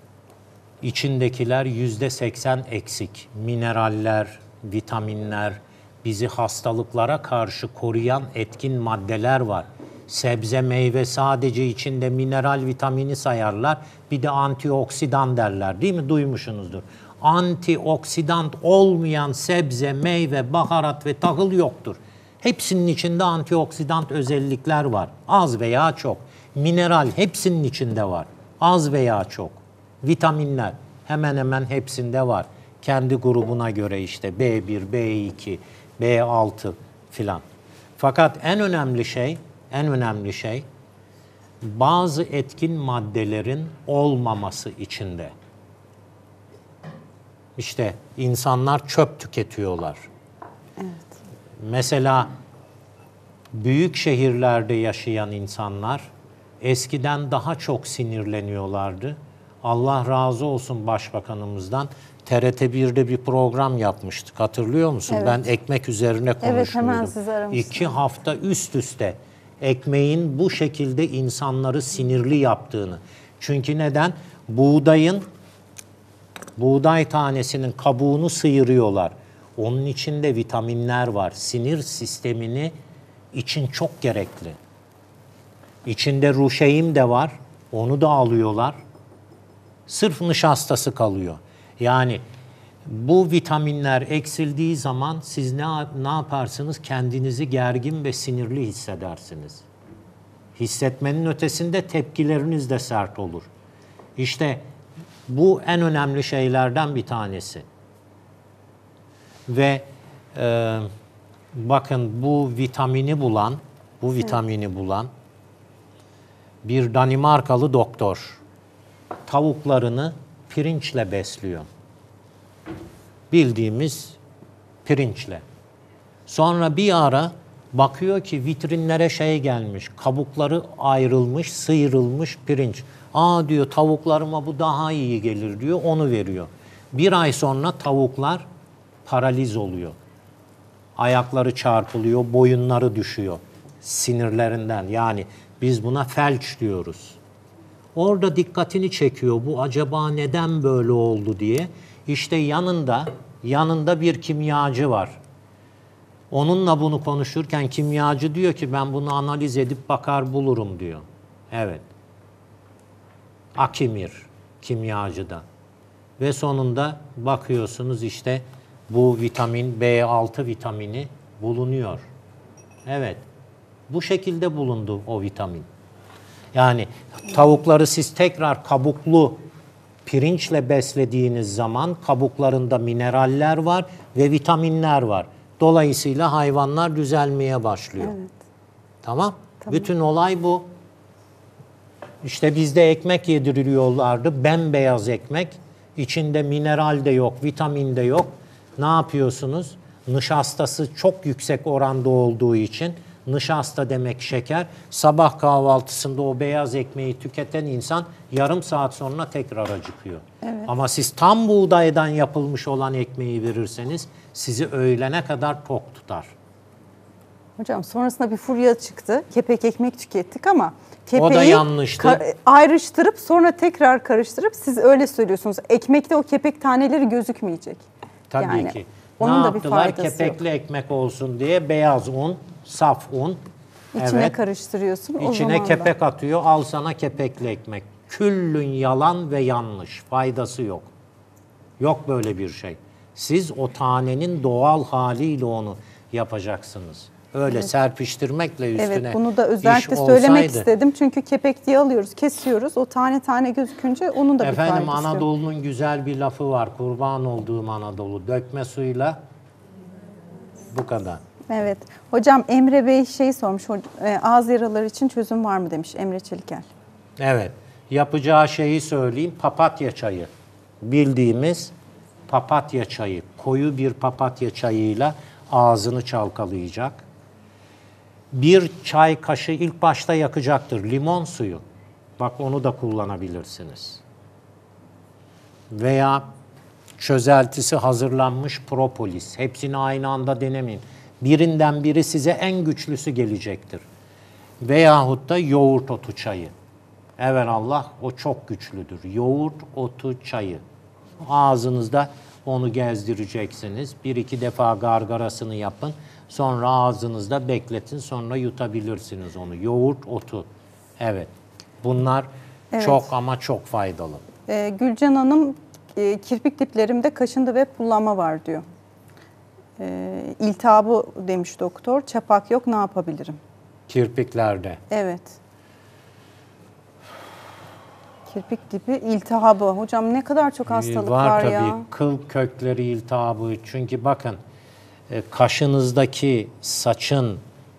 içindekiler %80 eksik. Mineraller, vitaminler, bizi hastalıklara karşı koruyan etkin maddeler var. Sebze, meyve sadece içinde mineral, vitamini sayarlar. Bir de antioksidan derler, değil mi? Duymuşsunuzdur. Antioksidan olmayan sebze, meyve, baharat ve tahıl yoktur. Hepsinin içinde antioksidan özellikler var. Az veya çok. Mineral hepsinin içinde var. Az veya çok. Vitaminler hemen hemen hepsinde var. Kendi grubuna göre işte B1, B2, B6 filan. Fakat en önemli şey bazı etkin maddelerin olmaması içinde. İşte insanlar çöp tüketiyorlar. Evet. Mesela büyük şehirlerde yaşayan insanlar eskiden daha çok sinirleniyorlardı. Allah razı olsun başbakanımızdan. TRT 1'de bir program yapmıştık. Hatırlıyor musun? Evet. Ben ekmek üzerine konuşuyordum. Evet, hemen sizi aramıştım. 2 hafta üst üste ekmeğin bu şekilde insanları sinirli yaptığını. Çünkü neden? Buğday tanesinin kabuğunu sıyırıyorlar. Onun içinde vitaminler var. Sinir sistemini için çok gerekli. İçinde ruşeim de var. Onu da alıyorlar. Sırf nişastası kalıyor. Yani bu vitaminler eksildiği zaman siz ne yaparsınız? Kendinizi gergin ve sinirli hissedersiniz. Hissetmenin ötesinde tepkileriniz de sert olur. İşte bu en önemli şeylerden bir tanesi. Ve bakın bu vitamini bulan bir Danimarkalı doktor tavuklarını pirinçle besliyor. Bildiğimiz pirinçle. Sonra bir ara bakıyor ki vitrinlere şey gelmiş, kabukları ayrılmış, sıyrılmış pirinç. Aa diyor, tavuklarıma bu daha iyi gelir diyor, onu veriyor. Bir ay sonra tavuklar paraliz oluyor. Ayakları çarpılıyor, boyunları düşüyor sinirlerinden. Yani biz buna felç diyoruz. Orada dikkatini çekiyor, bu acaba neden böyle oldu diye. İşte yanında bir kimyacı var. Onunla bunu konuşurken kimyacı diyor ki ben bunu analiz edip bakar bulurum diyor. Evet. Akimir kimyacıda. Ve sonunda bakıyorsunuz işte bu vitamin B6 vitamini bulunuyor. Evet. Bu şekilde bulundu o vitamin. Yani tavukları siz tekrar kabuklu pirinçle beslediğiniz zaman kabuklarında mineraller var ve vitaminler var. Dolayısıyla hayvanlar düzelmeye başlıyor. Evet. Tamam? Bütün olay bu. İşte bizde ekmek yediriliyorlardı. Bembeyaz ekmek. İçinde mineral de yok, vitamin de yok. Ne yapıyorsunuz? Nişastası çok yüksek oranda olduğu için, nişasta demek şeker, sabah kahvaltısında o beyaz ekmeği tüketen insan yarım saat sonra tekrar acıkıyor. Evet. Ama siz tam buğdaydan yapılmış olan ekmeği verirseniz sizi öğlene kadar tok tutar. Hocam sonrasında bir furya çıktı. Kepek ekmek tükettik ama kepeği o da yanlıştı. Ayrıştırıp sonra tekrar karıştırıp siz öyle söylüyorsunuz. Ekmekte o kepek taneleri gözükmeyecek. Tabii yani, ki. onun ne da yaptılar? Bir kepekli yok. Ekmek olsun diye beyaz un, saf un. İçine karıştırıyorsun. İçine kepek atıyor. Al sana kepekli ekmek. Küllün yalan ve yanlış. Faydası yok. Yok böyle bir şey. Siz o tanenin doğal haliyle onu yapacaksınız. Öyle serpiştirmekle üstüne evet, bunu da özellikle iş söylemek olsaydı, istedim. Çünkü kepek diye alıyoruz, kesiyoruz. O tane tane gözükünce onun da bir faydası yok. Efendim Anadolu'nun güzel bir lafı var. Kurban olduğum Anadolu. Dökme suyla bu kadar. Evet. Hocam Emre Bey sormuş. Ağız yaraları için çözüm var mı demiş Emre Çelikel. Evet. Yapacağı şeyi söyleyeyim. Papatya çayı. Bildiğimiz papatya çayı. Koyu bir papatya çayıyla ağzını çalkalayacak. Bir çay kaşığı ilk başta yakacaktır. Limon suyu. Bak onu da kullanabilirsiniz. Veya çözeltisi hazırlanmış propolis. Hepsini aynı anda denemeyin. Birinden biri size en güçlüsü gelecektir. Veyahut da yoğurt otu çayı. Evelallah o çok güçlüdür. Yoğurt otu çayı. Ağzınızda onu gezdireceksiniz. 1-2 defa gargarasını yapın. Sonra ağzınızda bekletin. Sonra yutabilirsiniz onu. Yoğurt otu. Evet. Bunlar çok ama çok faydalı. Gülcan Hanım kirpik diplerimde kaşıntı ve pullanma var diyor. İltihabı demiş doktor. Çapak yok, ne yapabilirim? Kirpiklerde. Evet. Kirpik dibi iltihabı. Hocam ne kadar çok hastalık var ya. Var tabii. Kıl kökleri iltihabı. Çünkü bakın kaşınızdaki saçın,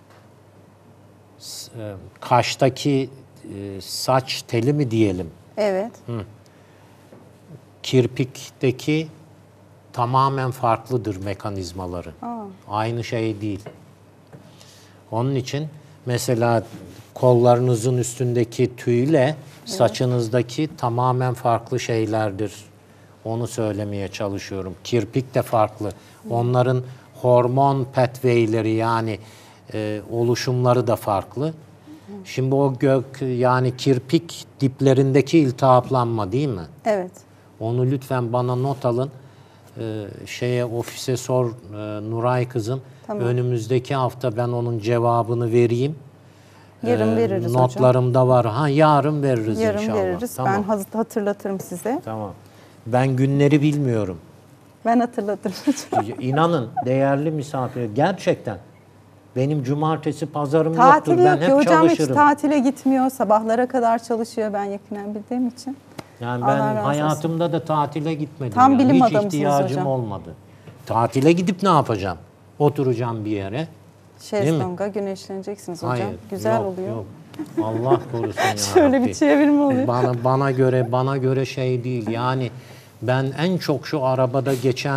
kaştaki saç teli mi diyelim? Evet. Kirpikteki tamamen farklıdır mekanizmaları. Aynı şey değil. Onun için mesela kollarınızın üstündeki tüyle saçınızdaki tamamen farklı şeylerdir. Onu söylemeye çalışıyorum. Kirpik de farklı. Onların hormon pathway'leri yani oluşumları da farklı. Şimdi o yani kirpik diplerindeki iltihaplanma değil mi? Evet. Onu lütfen bana not alın. Ofise sor Nuray kızım. Tamam. Önümüzdeki hafta ben onun cevabını vereyim. Yarın veririz notlarımda hocam. Var. Yarın veririz yarın inşallah. Yarın veririz. Tamam. Ben hatırlatırım size. Tamam. Ben günleri bilmiyorum. Ben hatırlatırım hocam. İnanın değerli misafir. Gerçekten. Benim cumartesi pazarım tatil yoktur. Ben hep hocam çalışırım. Hiç tatile gitmiyor. Sabahlara kadar çalışıyor ben yakinen bildiğim için. Yani ben hayatımda da tatile gitmedim. Tam bilim hiç adamısınız ihtiyacım hocam. olmadı. Tatile gidip ne yapacağım? Oturacağım bir yere. Şezlonga güneşleneceksiniz hocam. Hayır, güzel yok, oluyor. Yok. Allah korusun ya. Şöyle bir çevirme oluyor. Bana göre şey değil. Yani ben en çok şu arabada geçen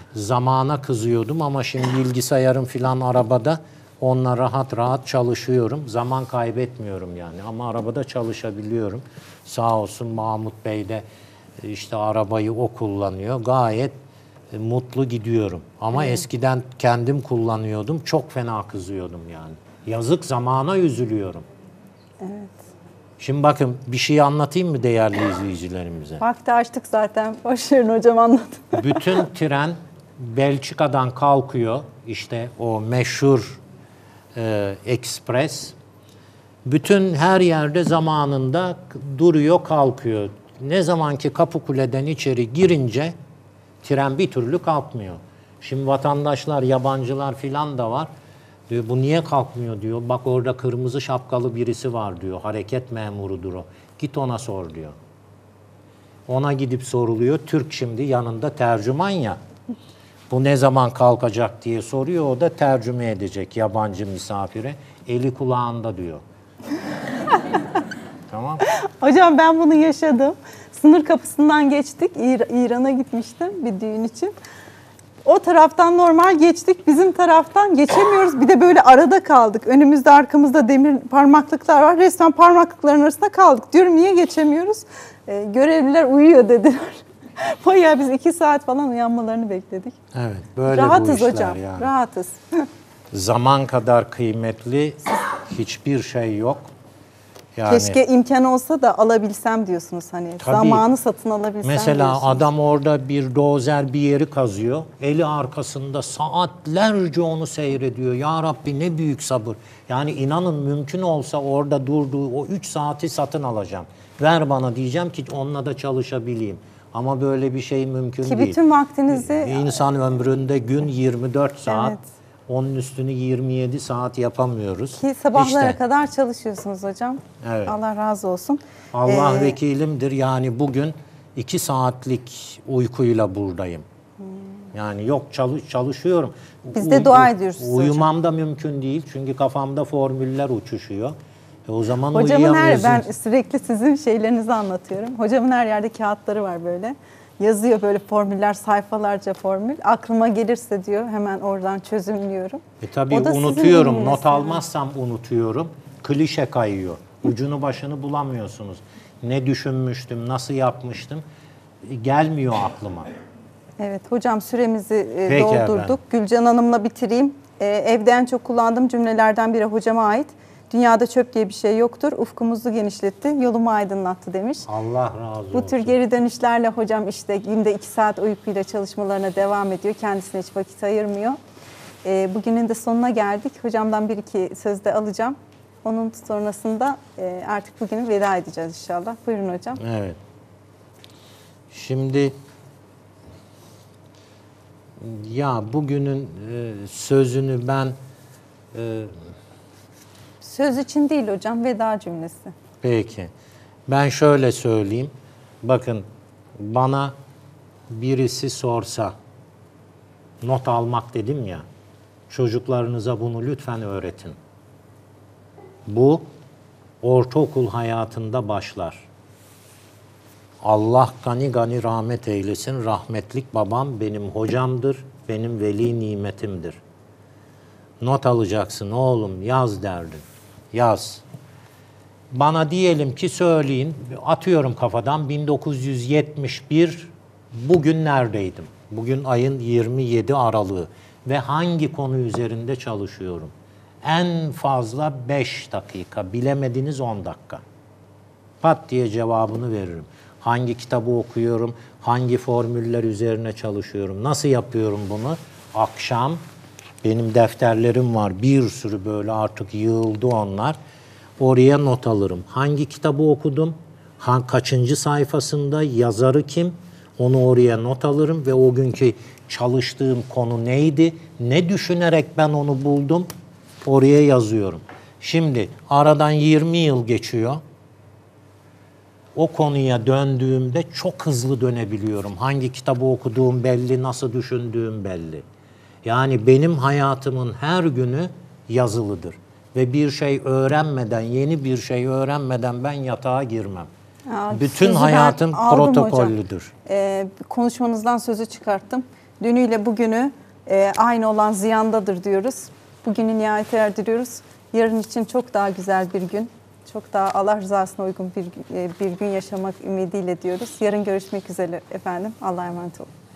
zamana kızıyordum ama şimdi bilgisayarım filan arabada, onunla rahat rahat çalışıyorum. Zaman kaybetmiyorum yani ama arabada çalışabiliyorum. Sağ olsun Mahmut Bey de işte arabayı o kullanıyor. Gayet mutlu gidiyorum. Ama eskiden kendim kullanıyordum. Çok fena kızıyordum yani. Yazık, zamana üzülüyorum. Evet. Şimdi bakın bir şey anlatayım mı değerli izleyicilerimize? Vakti açtık zaten. Boş verin hocam, anlatın. Bütün tren Belçika'dan kalkıyor. İşte o meşhur ekspres. Bütün her yerde zamanında duruyor, kalkıyor. Ne zaman ki Kapıkule'den içeri girince tren bir türlü kalkmıyor. Şimdi vatandaşlar, yabancılar filan da var. Diyor bu niye kalkmıyor diyor. Bak orada kırmızı şapkalı birisi var diyor. Hareket memurudur o. Git ona sor diyor. Ona gidip soruluyor. Türk şimdi yanında tercüman ya. Bu ne zaman kalkacak diye soruyor. O da tercüme edecek yabancı misafire. Eli kulağında diyor. Tamam. Hocam ben bunu yaşadım. Sınır kapısından geçtik. İran'a gitmiştim bir düğün için. O taraftan normal geçtik. Bizim taraftan geçemiyoruz. Bir de böyle arada kaldık. Önümüzde arkamızda demir parmaklıklar var. Resmen parmaklıkların arasında kaldık. Diyorum niye geçemiyoruz? Görevliler uyuyor dediler. Bayağı biz 2 saat falan uyanmalarını bekledik. Evet, böyle rahatız bu işler hocam, yani. rahatız. Zaman kadar kıymetli hiçbir şey yok. Yani, keşke imkan olsa da alabilsem diyorsunuz hani. Tabii. Zamanı satın alabilsem mesela diyorsunuz. adam orada bir dozer bir yeri kazıyor. Eli arkasında saatlerce onu seyrediyor. Ya Rabbi ne büyük sabır. Yani inanın mümkün olsa orada durduğu o 3 saati satın alacağım. Ver bana diyeceğim ki onunla da çalışabileyim. Ama böyle bir şey mümkün ki değil. bütün vaktinizi... İnsan ömründe gün 24 saat. Evet. Onun üstünü 27 saat yapamıyoruz. Ki sabahlara İşte. kadar çalışıyorsunuz hocam. Evet. Allah razı olsun. Allah vekilimdir. Yani bugün 2 saatlik uykuyla buradayım. Yani yok çalışıyorum. Biz de dua ediyoruz size Uyumam da mümkün değil. Çünkü kafamda formüller uçuşuyor. O zaman hocamın uyuyamıyorsun. ben sürekli sizin şeylerinizi anlatıyorum. Hocamın her yerde kağıtları var böyle. Yazıyor böyle formüller, sayfalarca formül. Aklıma gelirse diyor hemen oradan çözümlüyorum. Tabii O da sizin unutuyorum. bilginiz Not yani. almazsam unutuyorum. Klişe kayıyor. Ucunu başını bulamıyorsunuz. Ne düşünmüştüm, nasıl yapmıştım gelmiyor aklıma. Evet hocam süremizi Peki doldurduk. efendim. Gülcan Hanım'la bitireyim. Evde en çok kullandığım cümlelerden biri hocama ait. Dünyada çöp diye bir şey yoktur. Ufkumuzu genişletti, yolumu aydınlattı demiş. Allah razı olsun. Bu tür geri dönüşlerle hocam işte günde 2 saat uykuyla çalışmalarına devam ediyor. Kendisine hiç vakit ayırmıyor. Bugünün de sonuna geldik. Hocamdan 1-2 söz de alacağım. Onun sonrasında artık bugünü veda edeceğiz inşallah. Buyurun hocam. Evet. Şimdi ya bugünün sözünü ben Söz için değil hocam, veda cümlesi. peki. Ben şöyle söyleyeyim. Bakın bana birisi sorsa not almak dedim ya. Çocuklarınıza bunu lütfen öğretin. Bu ortaokul hayatında başlar. Allah gani gani rahmet eylesin. Rahmetlik babam benim hocamdır, benim veli nimetimdir. Not alacaksın oğlum, yaz derdin. Yaz. Bana diyelim ki söyleyin, atıyorum kafadan 1971 bugün neredeydim? Bugün ayın 27 Aralığı ve hangi konu üzerinde çalışıyorum? En fazla 5 dakika, bilemediniz 10 dakika. Pat diye cevabını veririm. Hangi kitabı okuyorum, hangi formüller üzerine çalışıyorum, nasıl yapıyorum bunu? Akşam benim defterlerim var, bir sürü böyle artık yığıldı onlar. Oraya not alırım. Hangi kitabı okudum, kaçıncı sayfasında, yazarı kim, onu oraya not alırım ve o günkü çalıştığım konu neydi, ne düşünerek ben onu buldum, oraya yazıyorum. Şimdi aradan 20 yıl geçiyor. O konuya döndüğümde çok hızlı dönebiliyorum. Hangi kitabı okuduğum belli, nasıl düşündüğüm belli. Yani benim hayatımın her günü yazılıdır. Ve bir şey öğrenmeden, yeni bir şey öğrenmeden ben yatağa girmem. Bütün Sözü hayatım ben aldım protokollüdür. Konuşmanızdan sözü çıkarttım. Dünüyle bugünü aynı olan ziyandadır diyoruz. Bugünü nihayete erdiriyoruz. Yarın için çok daha güzel bir gün, çok daha Allah rızasına uygun bir gün yaşamak ümidiyle diyoruz. Yarın görüşmek üzere efendim. Allah'a emanet olun.